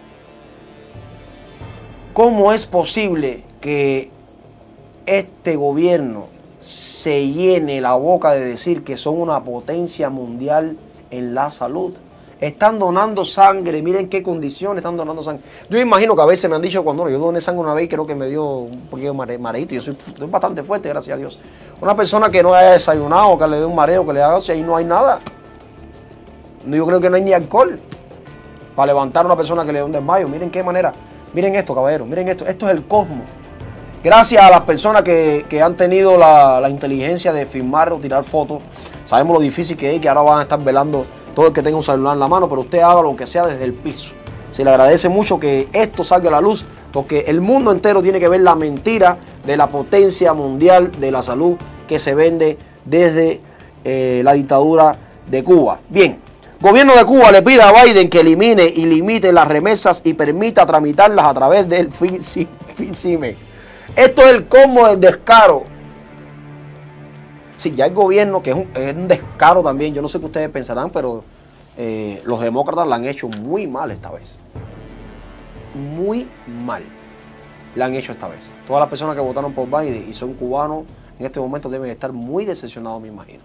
¿Cómo es posible que este gobierno se llene la boca de decir que son una potencia mundial en la salud? Están donando sangre, miren qué condiciones están donando sangre. Yo imagino que a veces me han dicho cuando yo doné sangre una vez, creo que me dio un poquito de mare, mareito. Yo soy, soy bastante fuerte, gracias a Dios. Una persona que no haya desayunado, que le dé un mareo, que le haga, o sea, ahí no hay nada. Yo creo que no hay ni alcohol para levantar a una persona que le dé un desmayo. Miren qué manera. Miren esto, caballeros. Miren esto. Esto es el cosmos. Gracias a las personas que, que han tenido la, la inteligencia de filmar o tirar fotos. Sabemos lo difícil que es, que ahora van a estar velando todo el que tenga un celular en la mano, pero usted haga lo que sea desde el piso. Se le agradece mucho que esto salga a la luz, porque el mundo entero tiene que ver la mentira de la potencia mundial de la salud que se vende desde eh, la dictadura de Cuba. Bien. Gobierno de Cuba le pide a Biden que elimine y limite las remesas y permita tramitarlas a través del FinCime. Esto es el colmo del descaro. Sí, ya el gobierno, que es un, es un descaro también, yo no sé qué ustedes pensarán, pero eh, los demócratas la han hecho muy mal esta vez. Muy mal la han hecho esta vez. Todas las personas que votaron por Biden y son cubanos en este momento deben estar muy decepcionados, me imagino.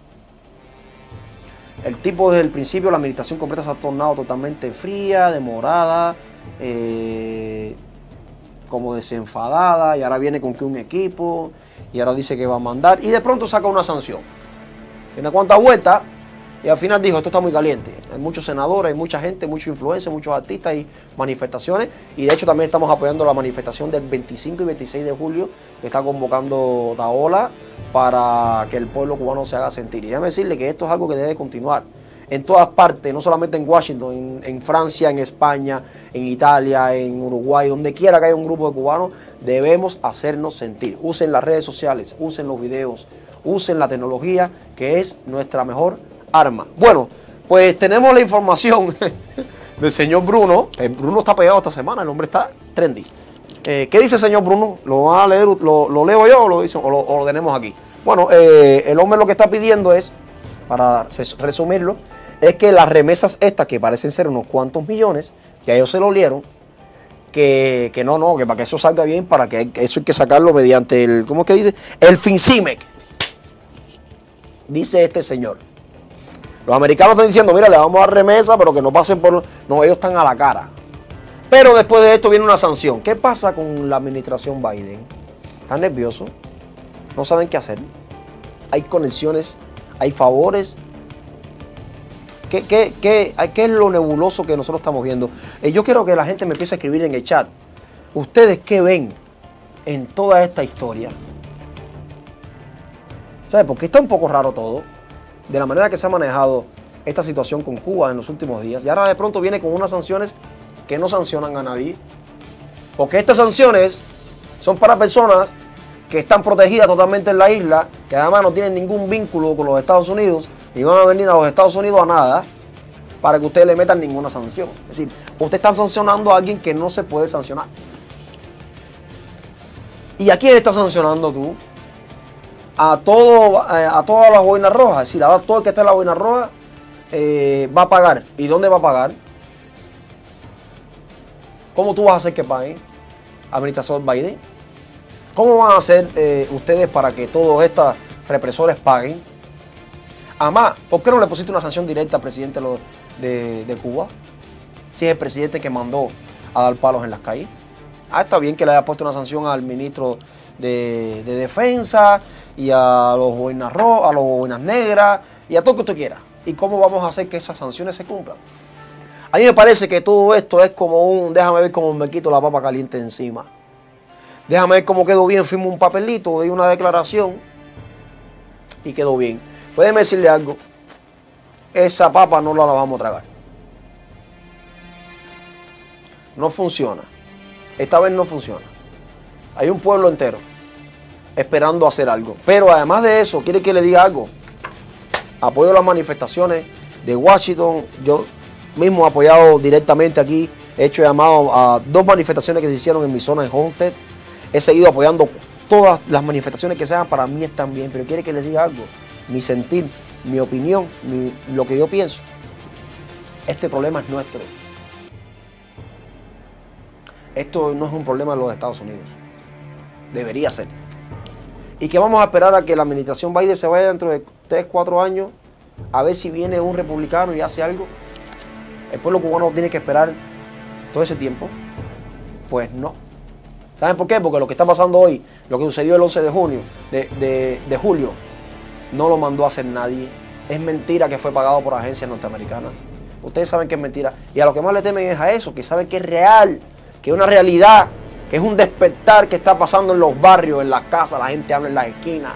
El tipo desde el principio, la administración completa se ha tornado totalmente fría, demorada, eh, como desenfadada, y ahora viene con que un equipo, y ahora dice que va a mandar, y de pronto saca una sanción. Tiene cuantas vueltas, y al final dijo, esto está muy caliente. Hay muchos senadores, hay mucha gente, muchos influencers, muchos artistas y manifestaciones, y de hecho también estamos apoyando la manifestación del veinticinco y veintiséis de julio, que está convocando Daola, para que el pueblo cubano se haga sentir. Y déjame decirle que esto es algo que debe continuar en todas partes, no solamente en Washington, en, en Francia, en España, en Italia, en Uruguay, donde quiera que haya un grupo de cubanos, debemos hacernos sentir. Usen las redes sociales, usen los videos, usen la tecnología, que es nuestra mejor arma. Bueno, pues tenemos la información del señor Bruno. El Bruno está pegado esta semana, el hombre está trendy. Eh, ¿Qué dice el señor Bruno? ¿Lo van a leer, lo, lo leo yo o lo, dice, o lo, o lo tenemos aquí? Bueno, eh, el hombre lo que está pidiendo es, para resumirlo, es que las remesas estas, que parecen ser unos cuantos millones, que a ellos se lo olieron, que, que no, no, que para que eso salga bien, para que, hay, que eso hay que sacarlo mediante el, ¿cómo es que dice? El FINCIMEC, dice este señor. Los americanos están diciendo, mira, le vamos a dar remesa, pero que no pasen por... No, ellos están a la cara. Pero después de esto viene una sanción. ¿Qué pasa con la administración Biden? ¿Están nerviosos? ¿No saben qué hacer? Hay conexiones, hay favores. ¿Qué, qué, qué, qué es lo nebuloso que nosotros estamos viendo? Eh, yo quiero que la gente me empiece a escribir en el chat. ¿Ustedes qué ven en toda esta historia? ¿Sabe? Porque está un poco raro todo. De la manera que se ha manejado esta situación con Cuba en los últimos días. Y ahora de pronto viene con unas sanciones que no sancionan a nadie. Porque estas sanciones son para personas que están protegidas totalmente en la isla, que además no tienen ningún vínculo con los Estados Unidos y van a venir a los Estados Unidos a nada para que ustedes le metan ninguna sanción. Es decir, usted está sancionando a alguien que no se puede sancionar. ¿Y a quién está sancionando tú? A, todo, a todas las boinas rojas. Es decir, a todo el que esté en la boina roja eh, va a pagar. ¿Y dónde va a pagar? ¿Cómo tú vas a hacer que paguen, administrador Biden? ¿Cómo van a hacer eh, ustedes para que todos estos represores paguen? Además, ¿por qué no le pusiste una sanción directa al presidente de, de Cuba? Si es el presidente que mandó a dar palos en las calles. Ah, está bien que le haya puesto una sanción al ministro de, de Defensa y a los boinas rojas, a los boinas negras y a todo lo que usted quiera. ¿Y cómo vamos a hacer que esas sanciones se cumplan? A mí me parece que todo esto es como un, déjame ver cómo me quito la papa caliente encima. Déjame ver cómo quedó bien, firmo un papelito, doy una declaración y quedó bien. Pueden decirle algo, esa papa no la vamos a tragar. No funciona. Esta vez no funciona. Hay un pueblo entero esperando hacer algo. Pero además de eso, quiere que le diga algo. Apoyo las manifestaciones de Washington. Yo mismo he apoyado directamente aquí. He hecho llamado a dos manifestaciones que se hicieron en mi zona en Homestead. He seguido apoyando todas las manifestaciones que se hagan. Para mí están bien. Pero quiere que les diga algo. Mi sentir, mi opinión, mi, lo que yo pienso. Este problema es nuestro. Esto no es un problema de los Estados Unidos. Debería ser. Y que vamos a esperar a que la administración Biden se vaya dentro de tres, cuatro años a ver si viene un republicano y hace algo. El pueblo cubano tiene que esperar todo ese tiempo. Pues no. ¿Saben por qué? Porque lo que está pasando hoy, lo que sucedió el once de junio, de, de, de julio, no lo mandó a hacer nadie. Es mentira que fue pagado por agencias norteamericanas. Ustedes saben que es mentira. Y a lo que más le temen es a eso, que saben que es real, que es una realidad, que es un despertar que está pasando en los barrios, en las casas, la gente habla en las esquinas.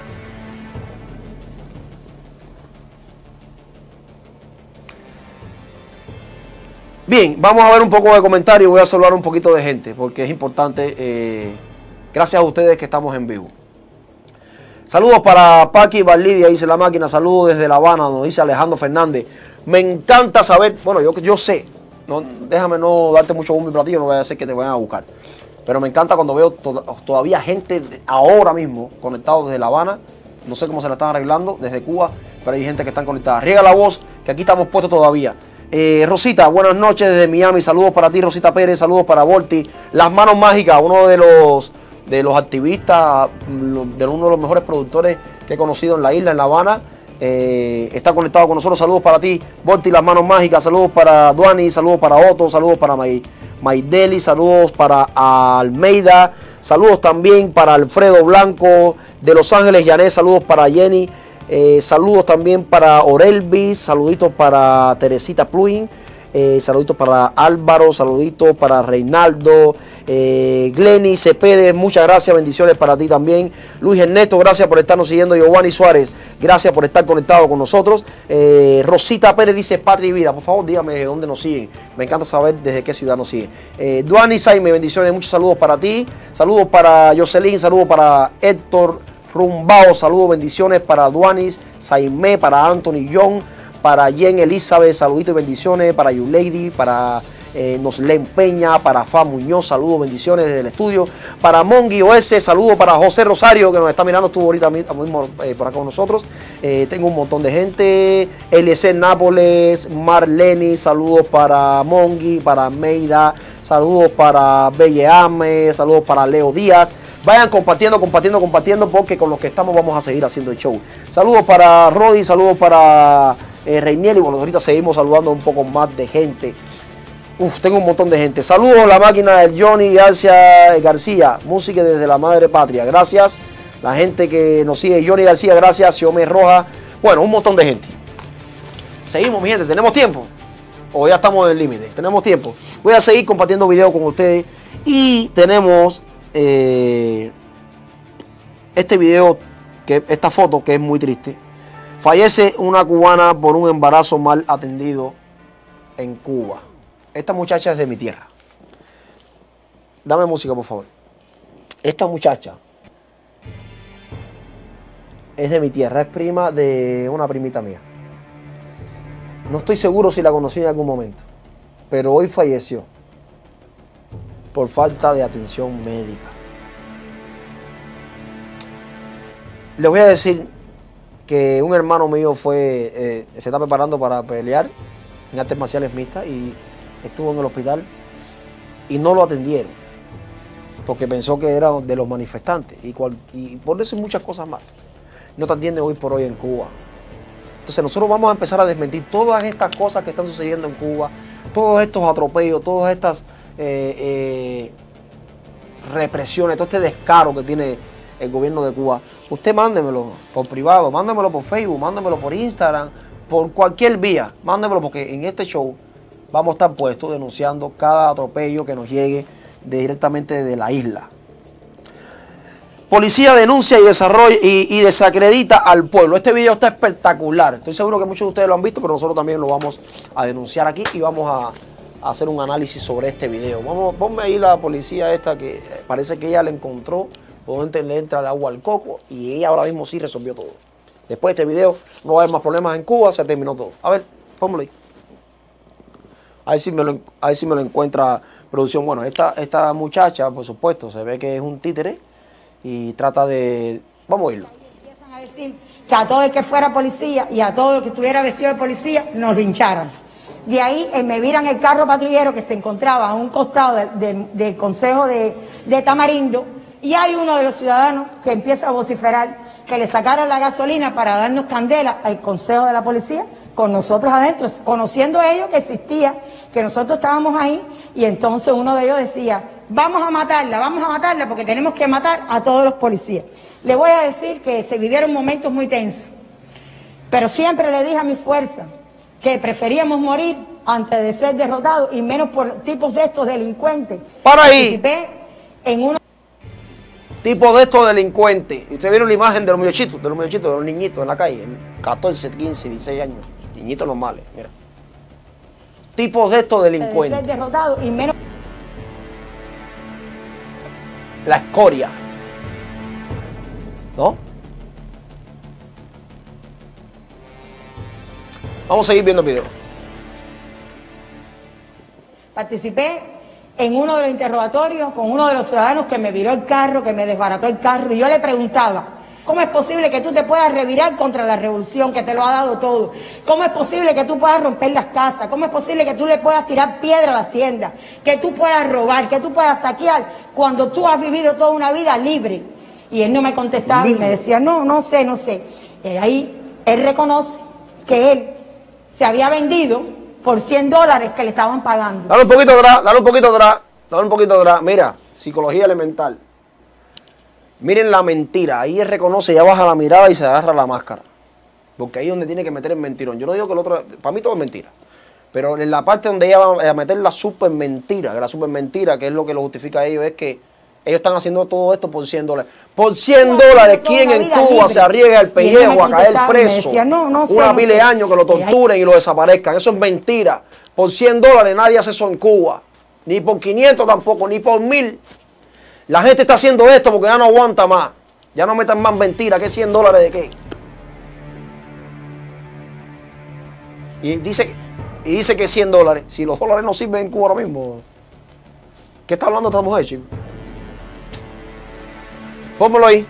Bien, vamos a ver un poco de comentarios. Voy a saludar un poquito de gente porque es importante. Eh, gracias a ustedes que estamos en vivo. Saludos para Paqui Validia, dice la máquina. Saludos desde La Habana, nos dice Alejandro Fernández. Me encanta saber, bueno, yo, yo sé, no, déjame no darte mucho bombo y platillo, no voy a hacer que te vayan a buscar. Pero me encanta cuando veo to todavía gente de, ahora mismo conectados desde La Habana. No sé cómo se la están arreglando desde Cuba, pero hay gente que están conectada. Riega la voz, que aquí estamos puestos todavía. Eh, Rosita, buenas noches desde Miami. Saludos para ti, Rosita Pérez. Saludos para Volti. Las Manos Mágicas, uno de los, de los activistas, de uno de los mejores productores que he conocido en la isla, en La Habana. Eh, está conectado con nosotros. Saludos para ti, Volti, Las Manos Mágicas. Saludos para Duani. Saludos para Otto. Saludos para May. Maideli, saludos para Almeida, saludos también para Alfredo Blanco de Los Ángeles, Yané, saludos para Jenny, eh, saludos también para Orelvis, saluditos para Teresita Pluin, eh, saluditos para Álvaro, saluditos para Reinaldo, eh, Glenny Cepede, muchas gracias, bendiciones para ti también. Luis Ernesto, gracias por estarnos siguiendo. Giovanni Suárez, gracias por estar conectado con nosotros. eh, Rosita Pérez dice Patria y Vida, por favor dígame de dónde nos siguen, me encanta saber desde qué ciudad nos siguen. eh, Duani Saime, bendiciones, muchos saludos para ti, saludos para Jocelyn, saludos para Héctor Rumbao, saludos, bendiciones para Duanis Saime, para Anthony John, para Jen Elizabeth, saluditos y bendiciones, para You Lady, para eh, nos le empeña, para Fa Muñoz, saludos, bendiciones desde el estudio, para Mongi O S, saludos para José Rosario, que nos está mirando, estuvo ahorita mismo eh, por acá con nosotros. Eh, tengo un montón de gente, L C Nápoles, Marleni, saludos para Mongi, para Meida, saludos para Belleame, saludos para Leo Díaz. Vayan compartiendo, compartiendo, compartiendo, porque con los que estamos vamos a seguir haciendo el show. Saludos para Rodi, saludos para eh, Reiniel, y bueno, ahorita seguimos saludando un poco más de gente. Uf, tengo un montón de gente. Saludos a la máquina del Johnny García García, música desde la madre patria. Gracias. La gente que nos sigue, Johnny García, gracias. Xiome Roja. Bueno, un montón de gente. Seguimos, mi gente. ¿Tenemos tiempo? O ya estamos en el límite. Tenemos tiempo. Voy a seguir compartiendo videos con ustedes. Y tenemos eh, este video, que, esta foto que es muy triste. Fallece una cubana por un embarazo mal atendido en Cuba. Esta muchacha es de mi tierra. Dame música, por favor. Esta muchacha es de mi tierra, es prima de una primita mía. No estoy seguro si la conocí en algún momento, pero hoy falleció por falta de atención médica. Les voy a decir que un hermano mío fue, eh, se está preparando para pelear en artes marciales mixtas y estuvo en el hospital y no lo atendieron porque pensó que era de los manifestantes y, cual, y por eso y muchas cosas más. No te atienden hoy por hoy en Cuba. Entonces nosotros vamos a empezar a desmentir todas estas cosas que están sucediendo en Cuba, todos estos atropellos, todas estas eh, eh, represiones, todo este descaro que tiene el gobierno de Cuba. Usted mándemelo por privado, mándemelo por Facebook, mándemelo por Instagram, por cualquier vía, mándemelo, porque en este show vamos a estar puestos denunciando cada atropello que nos llegue de, directamente de la isla. Policía denuncia y, desarrolla, y, y desacredita al pueblo. Este video está espectacular. Estoy seguro que muchos de ustedes lo han visto, pero nosotros también lo vamos a denunciar aquí y vamos a, a hacer un análisis sobre este video. Vamos, ponme ahí la policía esta que parece que ella le encontró donde le entra el agua al coco y ella ahora mismo sí resolvió todo. Después de este video no va a haber más problemas en Cuba, se terminó todo. A ver, póngalo ahí. A ver si me lo, a ver si me lo encuentra producción. Bueno, esta, esta muchacha, por supuesto, se ve que es un títere y trata de... Vamos a oírlo. Empiezan a decir que a todo el que fuera policía y a todo el que estuviera vestido de policía nos lincharan. De ahí eh, me viran el carro patrullero que se encontraba a un costado del de, de Consejo de, de Tamarindo y hay uno de los ciudadanos que empieza a vociferar que le sacaron la gasolina para darnos candela al Consejo de la Policía con nosotros adentro, conociendo ellos que existía, que nosotros estábamos ahí, y entonces uno de ellos decía, vamos a matarla, vamos a matarla porque tenemos que matar a todos los policías. Le voy a decir que se vivieron momentos muy tensos, pero siempre le dije a mi fuerza que preferíamos morir antes de ser derrotados y menos por tipos de estos delincuentes. Para ahí. Participé en uno tipo de estos delincuentes. Y usted vieron la imagen de los muchachitos, de los muchachitos, de los niñitos en la calle, catorce, quince, dieciséis años, niñitos normales, mira. Tipos de estos delincuentes. Ser derrotado y menos la escoria, ¿no? Vamos a seguir viendo el video. Participé en uno de los interrogatorios con uno de los ciudadanos que me viró el carro, que me desbarató el carro, y yo le preguntaba, ¿cómo es posible que tú te puedas revirar contra la revolución que te lo ha dado todo? ¿Cómo es posible que tú puedas romper las casas? ¿Cómo es posible que tú le puedas tirar piedra a las tiendas? Que tú puedas robar, que tú puedas saquear cuando tú has vivido toda una vida libre. Y él no me contestaba libre. Y me decía, no, no sé, no sé. Y ahí él reconoce que él se había vendido por cien dólares que le estaban pagando. Dale un poquito atrás, dale un poquito atrás, dale un poquito atrás. Mira, psicología elemental. Miren la mentira, ahí él reconoce, ya baja la mirada y se agarra la máscara. Porque ahí es donde tiene que meter el mentirón. Yo no digo que el otro, para mí todo es mentira. Pero en la parte donde ella va a meter la super mentira, que la super mentira, que es lo que lo justifica a ellos, es que ellos están haciendo todo esto por cien dólares. Por cien dólares, ¿quién en Cuba libre se arriesga el pellejo a caer preso? Decía, no, no sé, una pila de años que lo torturen y lo desaparezcan. Eso es mentira. Por cien dólares nadie hace eso en Cuba. Ni por quinientos tampoco, ni por mil. La gente está haciendo esto porque ya no aguanta más. Ya no metan más mentiras. ¿Qué cien dólares de qué? Y dice, y dice que cien dólares. Si los dólares no sirven en Cuba ahora mismo, ¿qué está hablando esta mujer, chico? Pónmelo ahí.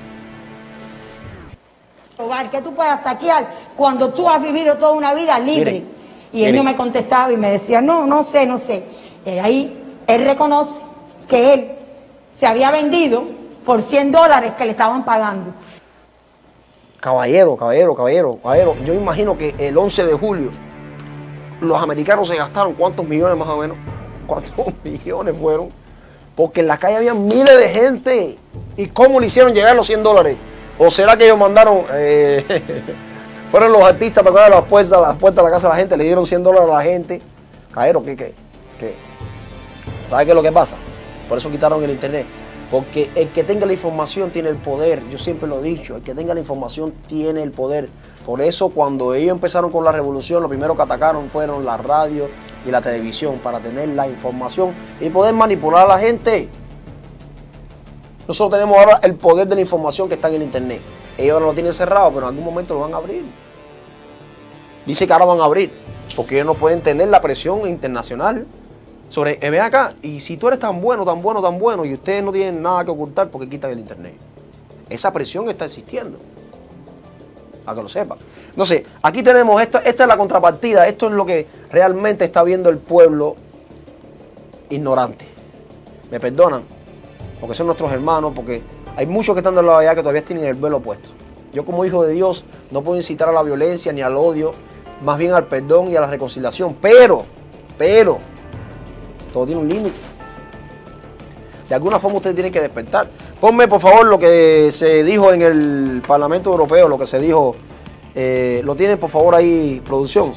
Que tú puedas saquear cuando tú has vivido toda una vida libre. Miren, y él miren. no me contestaba y me decía, no, no sé, no sé. Y ahí él reconoce que él se había vendido por cien dólares que le estaban pagando. Caballero, caballero, caballero, caballero. Yo imagino que el once de julio los americanos se gastaron ¿cuántos millones más o menos? ¿Cuántos millones fueron? Porque en la calle había miles de gente. ¿Y cómo le hicieron llegar los cien dólares? ¿O será que ellos mandaron, eh, fueron los artistas a tocar las puertas, las puertas de la casa de la gente, le dieron cien dólares a la gente? Caballero, ¿qué, qué, qué? ¿Sabe qué es lo que pasa? Por eso quitaron el internet. Porque el que tenga la información tiene el poder. Yo siempre lo he dicho, el que tenga la información tiene el poder. Por eso cuando ellos empezaron con la revolución, lo primero que atacaron fueron la radio y la televisión para tener la información y poder manipular a la gente. Nosotros tenemos ahora el poder de la información que está en el internet. Ellos ahora lo tienen cerrado, pero en algún momento lo van a abrir. Dice que ahora van a abrir, porque ellos no pueden tener la presión internacional sobre, eh, ven acá, y si tú eres tan bueno, tan bueno, tan bueno, y ustedes no tienen nada que ocultar, ¿por qué quitan el internet? Esa presión está existiendo. A que lo sepa. Entonces, aquí tenemos, esta, esta es la contrapartida, esto es lo que realmente está viendo el pueblo ignorante. ¿Me perdonan? Porque son nuestros hermanos, porque hay muchos que están del lado de allá que todavía tienen el velo puesto. Yo como hijo de Dios no puedo incitar a la violencia ni al odio, más bien al perdón y a la reconciliación, pero, pero, todo tiene un límite. De alguna forma usted tiene que despertar. Ponme por favor lo que se dijo en el Parlamento Europeo, lo que se dijo, eh, lo tiene por favor ahí, producción.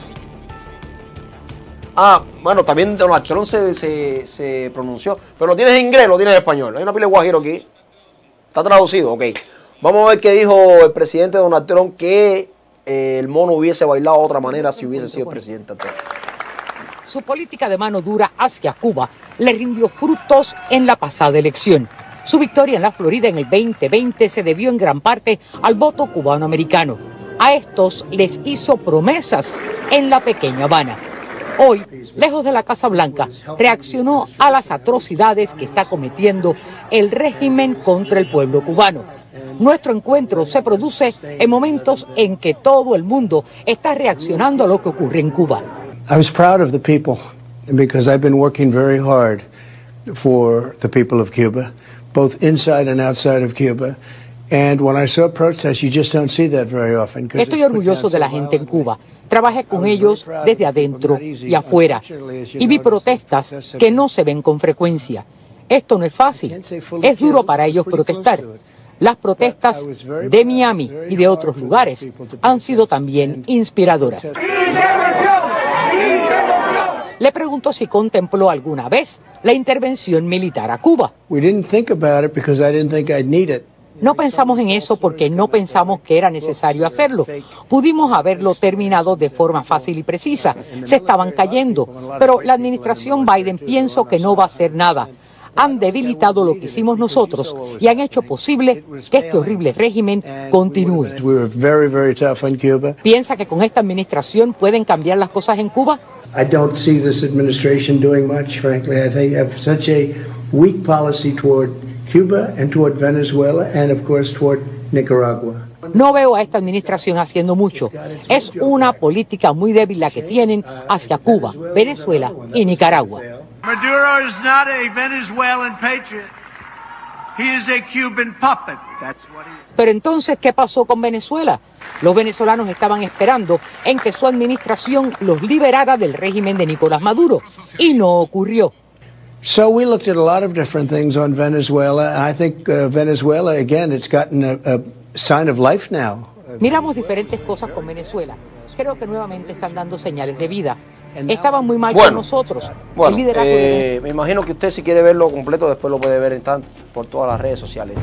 Ah, bueno, también Donald Trump se, se, se pronunció. Pero lo tienes en inglés, lo tienes en español. Hay una pila de guajiro aquí. Está traducido, ok. Vamos a ver qué dijo el presidente Donald Trump, que eh, el mono hubiese bailado de otra manera si hubiese sido presidente. Su política de mano dura hacia Cuba le rindió frutos en la pasada elección. Su victoria en la Florida en el veinte veinte se debió en gran parte al voto cubano-americano. A estos les hizo promesas en la pequeña Habana. Hoy, lejos de la Casa Blanca, reaccionó a las atrocidades que está cometiendo el régimen contra el pueblo cubano. Nuestro encuentro se produce en momentos en que todo el mundo está reaccionando a lo que ocurre en Cuba. I was proud of the people because I've been working very hard for the people of Cuba, both inside and outside of Cuba. And when I saw protests, you just don't see that very often. Estoy orgulloso de la gente en Cuba. Trabajé con ellos desde adentro y afuera y vi protestas que no se ven con frecuencia. Esto no es fácil, es duro para ellos protestar. Las protestas de Miami y de otros lugares han sido también inspiradoras. Le pregunto si contempló alguna vez la intervención militar a Cuba. We didn't think about it because I didn't think I'd need it. No pensamos en eso porque no pensamos que era necesario hacerlo. Pudimos haberlo terminado de forma fácil y precisa. Se estaban cayendo, pero la administración Biden pienso que no va a hacer nada. Han debilitado lo que hicimos nosotros y han hecho posible que este horrible régimen continúe. ¿Piensa que con esta administración pueden cambiar las cosas en Cuba? I don't see this administration doing much, frankly. I think they have such a weak policy toward Cuba and toward Venezuela and of course toward Nicaragua. No veo a esta administración haciendo mucho. Es una política muy débil la que tienen hacia Cuba, Venezuela y Nicaragua. Maduro is not a Venezuelan patriot. He is a Cuban puppet. That's what he is. Pero entonces, ¿qué pasó con Venezuela? Los venezolanos estaban esperando en que su administración los liberara del régimen de Nicolás Maduro y no ocurrió. So we looked at a lot of different things on Venezuela. I think uh, Venezuela, again, it's gotten a, a sign of life now. Miramos diferentes cosas con Venezuela. Creo que nuevamente están dando señales de vida. Estaban muy mal bueno, con nosotros. Bueno, El liderazgo eh, de... me imagino que usted si quiere verlo completo después lo puede ver en tan, por todas las redes sociales.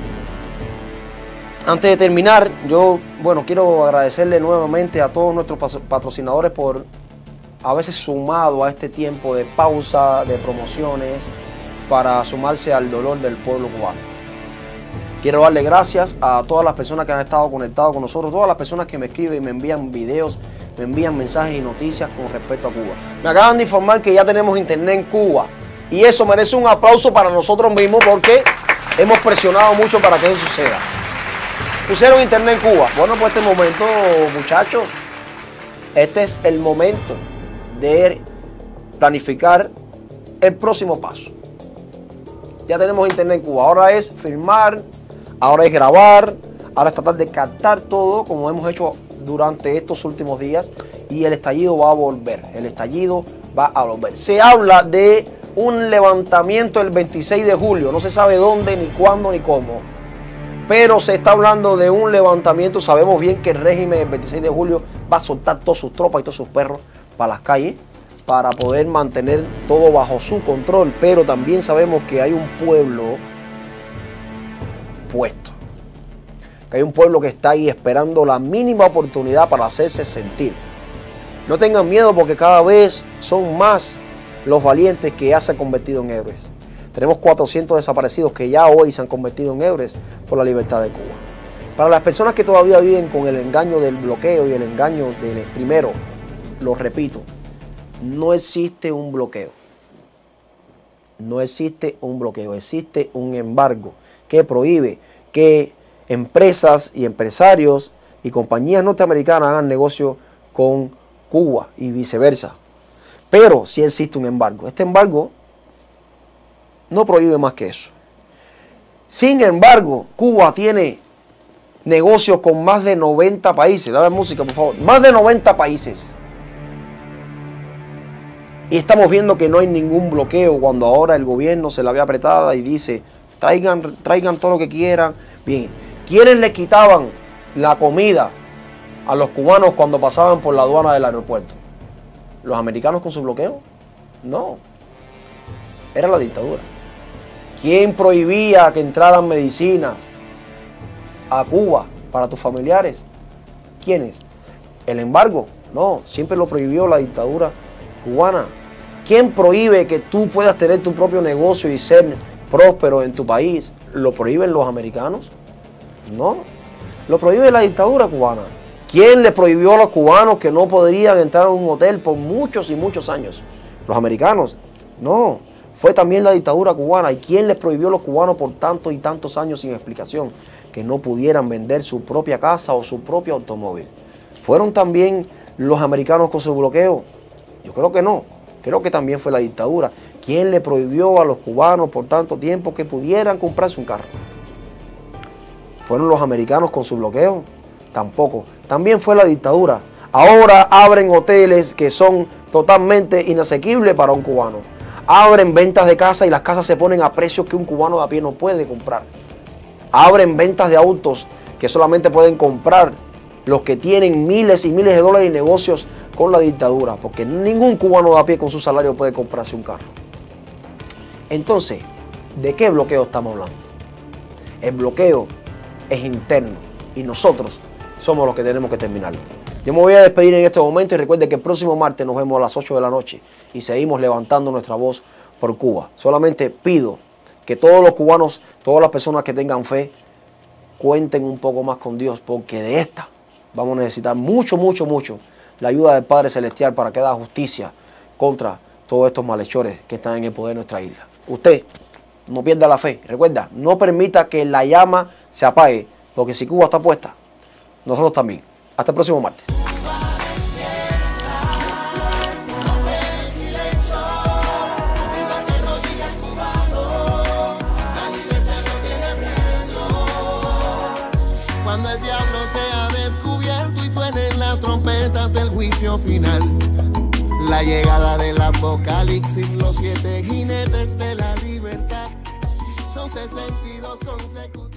Antes de terminar, yo bueno quiero agradecerle nuevamente a todos nuestros patrocinadores por haberse sumado a este tiempo de pausa, de promociones, para sumarse al dolor del pueblo cubano. Quiero darle gracias a todas las personas que han estado conectadas con nosotros, todas las personas que me escriben y me envían videos, me envían mensajes y noticias con respecto a Cuba. Me acaban de informar que ya tenemos internet en Cuba y eso merece un aplauso para nosotros mismos porque hemos presionado mucho para que eso suceda. Pusieron internet en Cuba. Bueno, pues este momento, muchachos, este es el momento de planificar el próximo paso. Ya tenemos internet en Cuba. Ahora es firmar, ahora es grabar, ahora es tratar de captar todo como hemos hecho durante estos últimos días y el estallido va a volver. El estallido va a volver. Se habla de un levantamiento el veintiséis de julio. No se sabe dónde, ni cuándo, ni cómo. Pero se está hablando de un levantamiento. Sabemos bien que el régimen el veintiséis de julio va a soltar todas sus tropas y todos sus perros para las calles para poder mantener todo bajo su control. Pero también sabemos que hay un pueblo puesto. Que hay un pueblo que está ahí esperando la mínima oportunidad para hacerse sentir. No tengan miedo porque cada vez son más los valientes que ya se han convertido en héroes. Tenemos cuatrocientos desaparecidos que ya hoy se han convertido en héroes por la libertad de Cuba. Para las personas que todavía viven con el engaño del bloqueo y el engaño del primero, lo repito, no existe un bloqueo. No existe un bloqueo, existe un embargo que prohíbe que empresas y empresarios y compañías norteamericanas hagan negocio con Cuba y viceversa. Pero sí existe un embargo. Este embargo no prohíbe más que eso. Sin embargo, Cuba tiene negocios con más de noventa países. Dame música, por favor. Más de noventa países. Y estamos viendo que no hay ningún bloqueo cuando ahora el gobierno se la ve apretada y dice, traigan, traigan todo lo que quieran. Bien, ¿quiénes le quitaban la comida a los cubanos cuando pasaban por la aduana del aeropuerto? ¿Los americanos con su bloqueo? No. Era la dictadura. ¿Quién prohibía que entraran medicinas a Cuba para tus familiares? ¿Quiénes? ¿El embargo? No, siempre lo prohibió la dictadura cubana. ¿Quién prohíbe que tú puedas tener tu propio negocio y ser próspero en tu país? ¿Lo prohíben los americanos? No, lo prohíbe la dictadura cubana. ¿Quién le prohibió a los cubanos que no podrían entrar a un hotel por muchos y muchos años? ¿Los americanos? No, fue también la dictadura cubana. ¿Y quién les prohibió a los cubanos por tantos y tantos años sin explicación que no pudieran vender su propia casa o su propio automóvil? ¿Fueron también los americanos con su bloqueo? Yo creo que no. Creo que también fue la dictadura. ¿Quién le prohibió a los cubanos por tanto tiempo que pudieran comprarse un carro? ¿Fueron los americanos con su bloqueo? Tampoco. También fue la dictadura. Ahora abren hoteles que son totalmente inasequibles para un cubano. Abren ventas de casa y las casas se ponen a precios que un cubano de a pie no puede comprar. Abren ventas de autos que solamente pueden comprar los que tienen miles y miles de dólares y negocios con la dictadura, porque ningún cubano de a pie con su salario puede comprarse un carro. Entonces, ¿de qué bloqueo estamos hablando? El bloqueo es interno y nosotros somos los que tenemos que terminarlo. Yo me voy a despedir en este momento y recuerde que el próximo martes nos vemos a las ocho de la noche y seguimos levantando nuestra voz por Cuba. Solamente pido que todos los cubanos, todas las personas que tengan fe, cuenten un poco más con Dios, porque de esta vamos a necesitar mucho, mucho, mucho la ayuda del Padre Celestial para que haga justicia contra todos estos malhechores que están en el poder de nuestra isla. Usted no pierda la fe. Recuerda, no permita que la llama se apague, porque si Cuba está puesta, nosotros también. Hasta el próximo martes. Cuando el diablo sea descubierto y suenen las trompetas del juicio final, la llegada del apocalipsis, los siete jinetes de la libertad, son sesenta y dos consecutivos.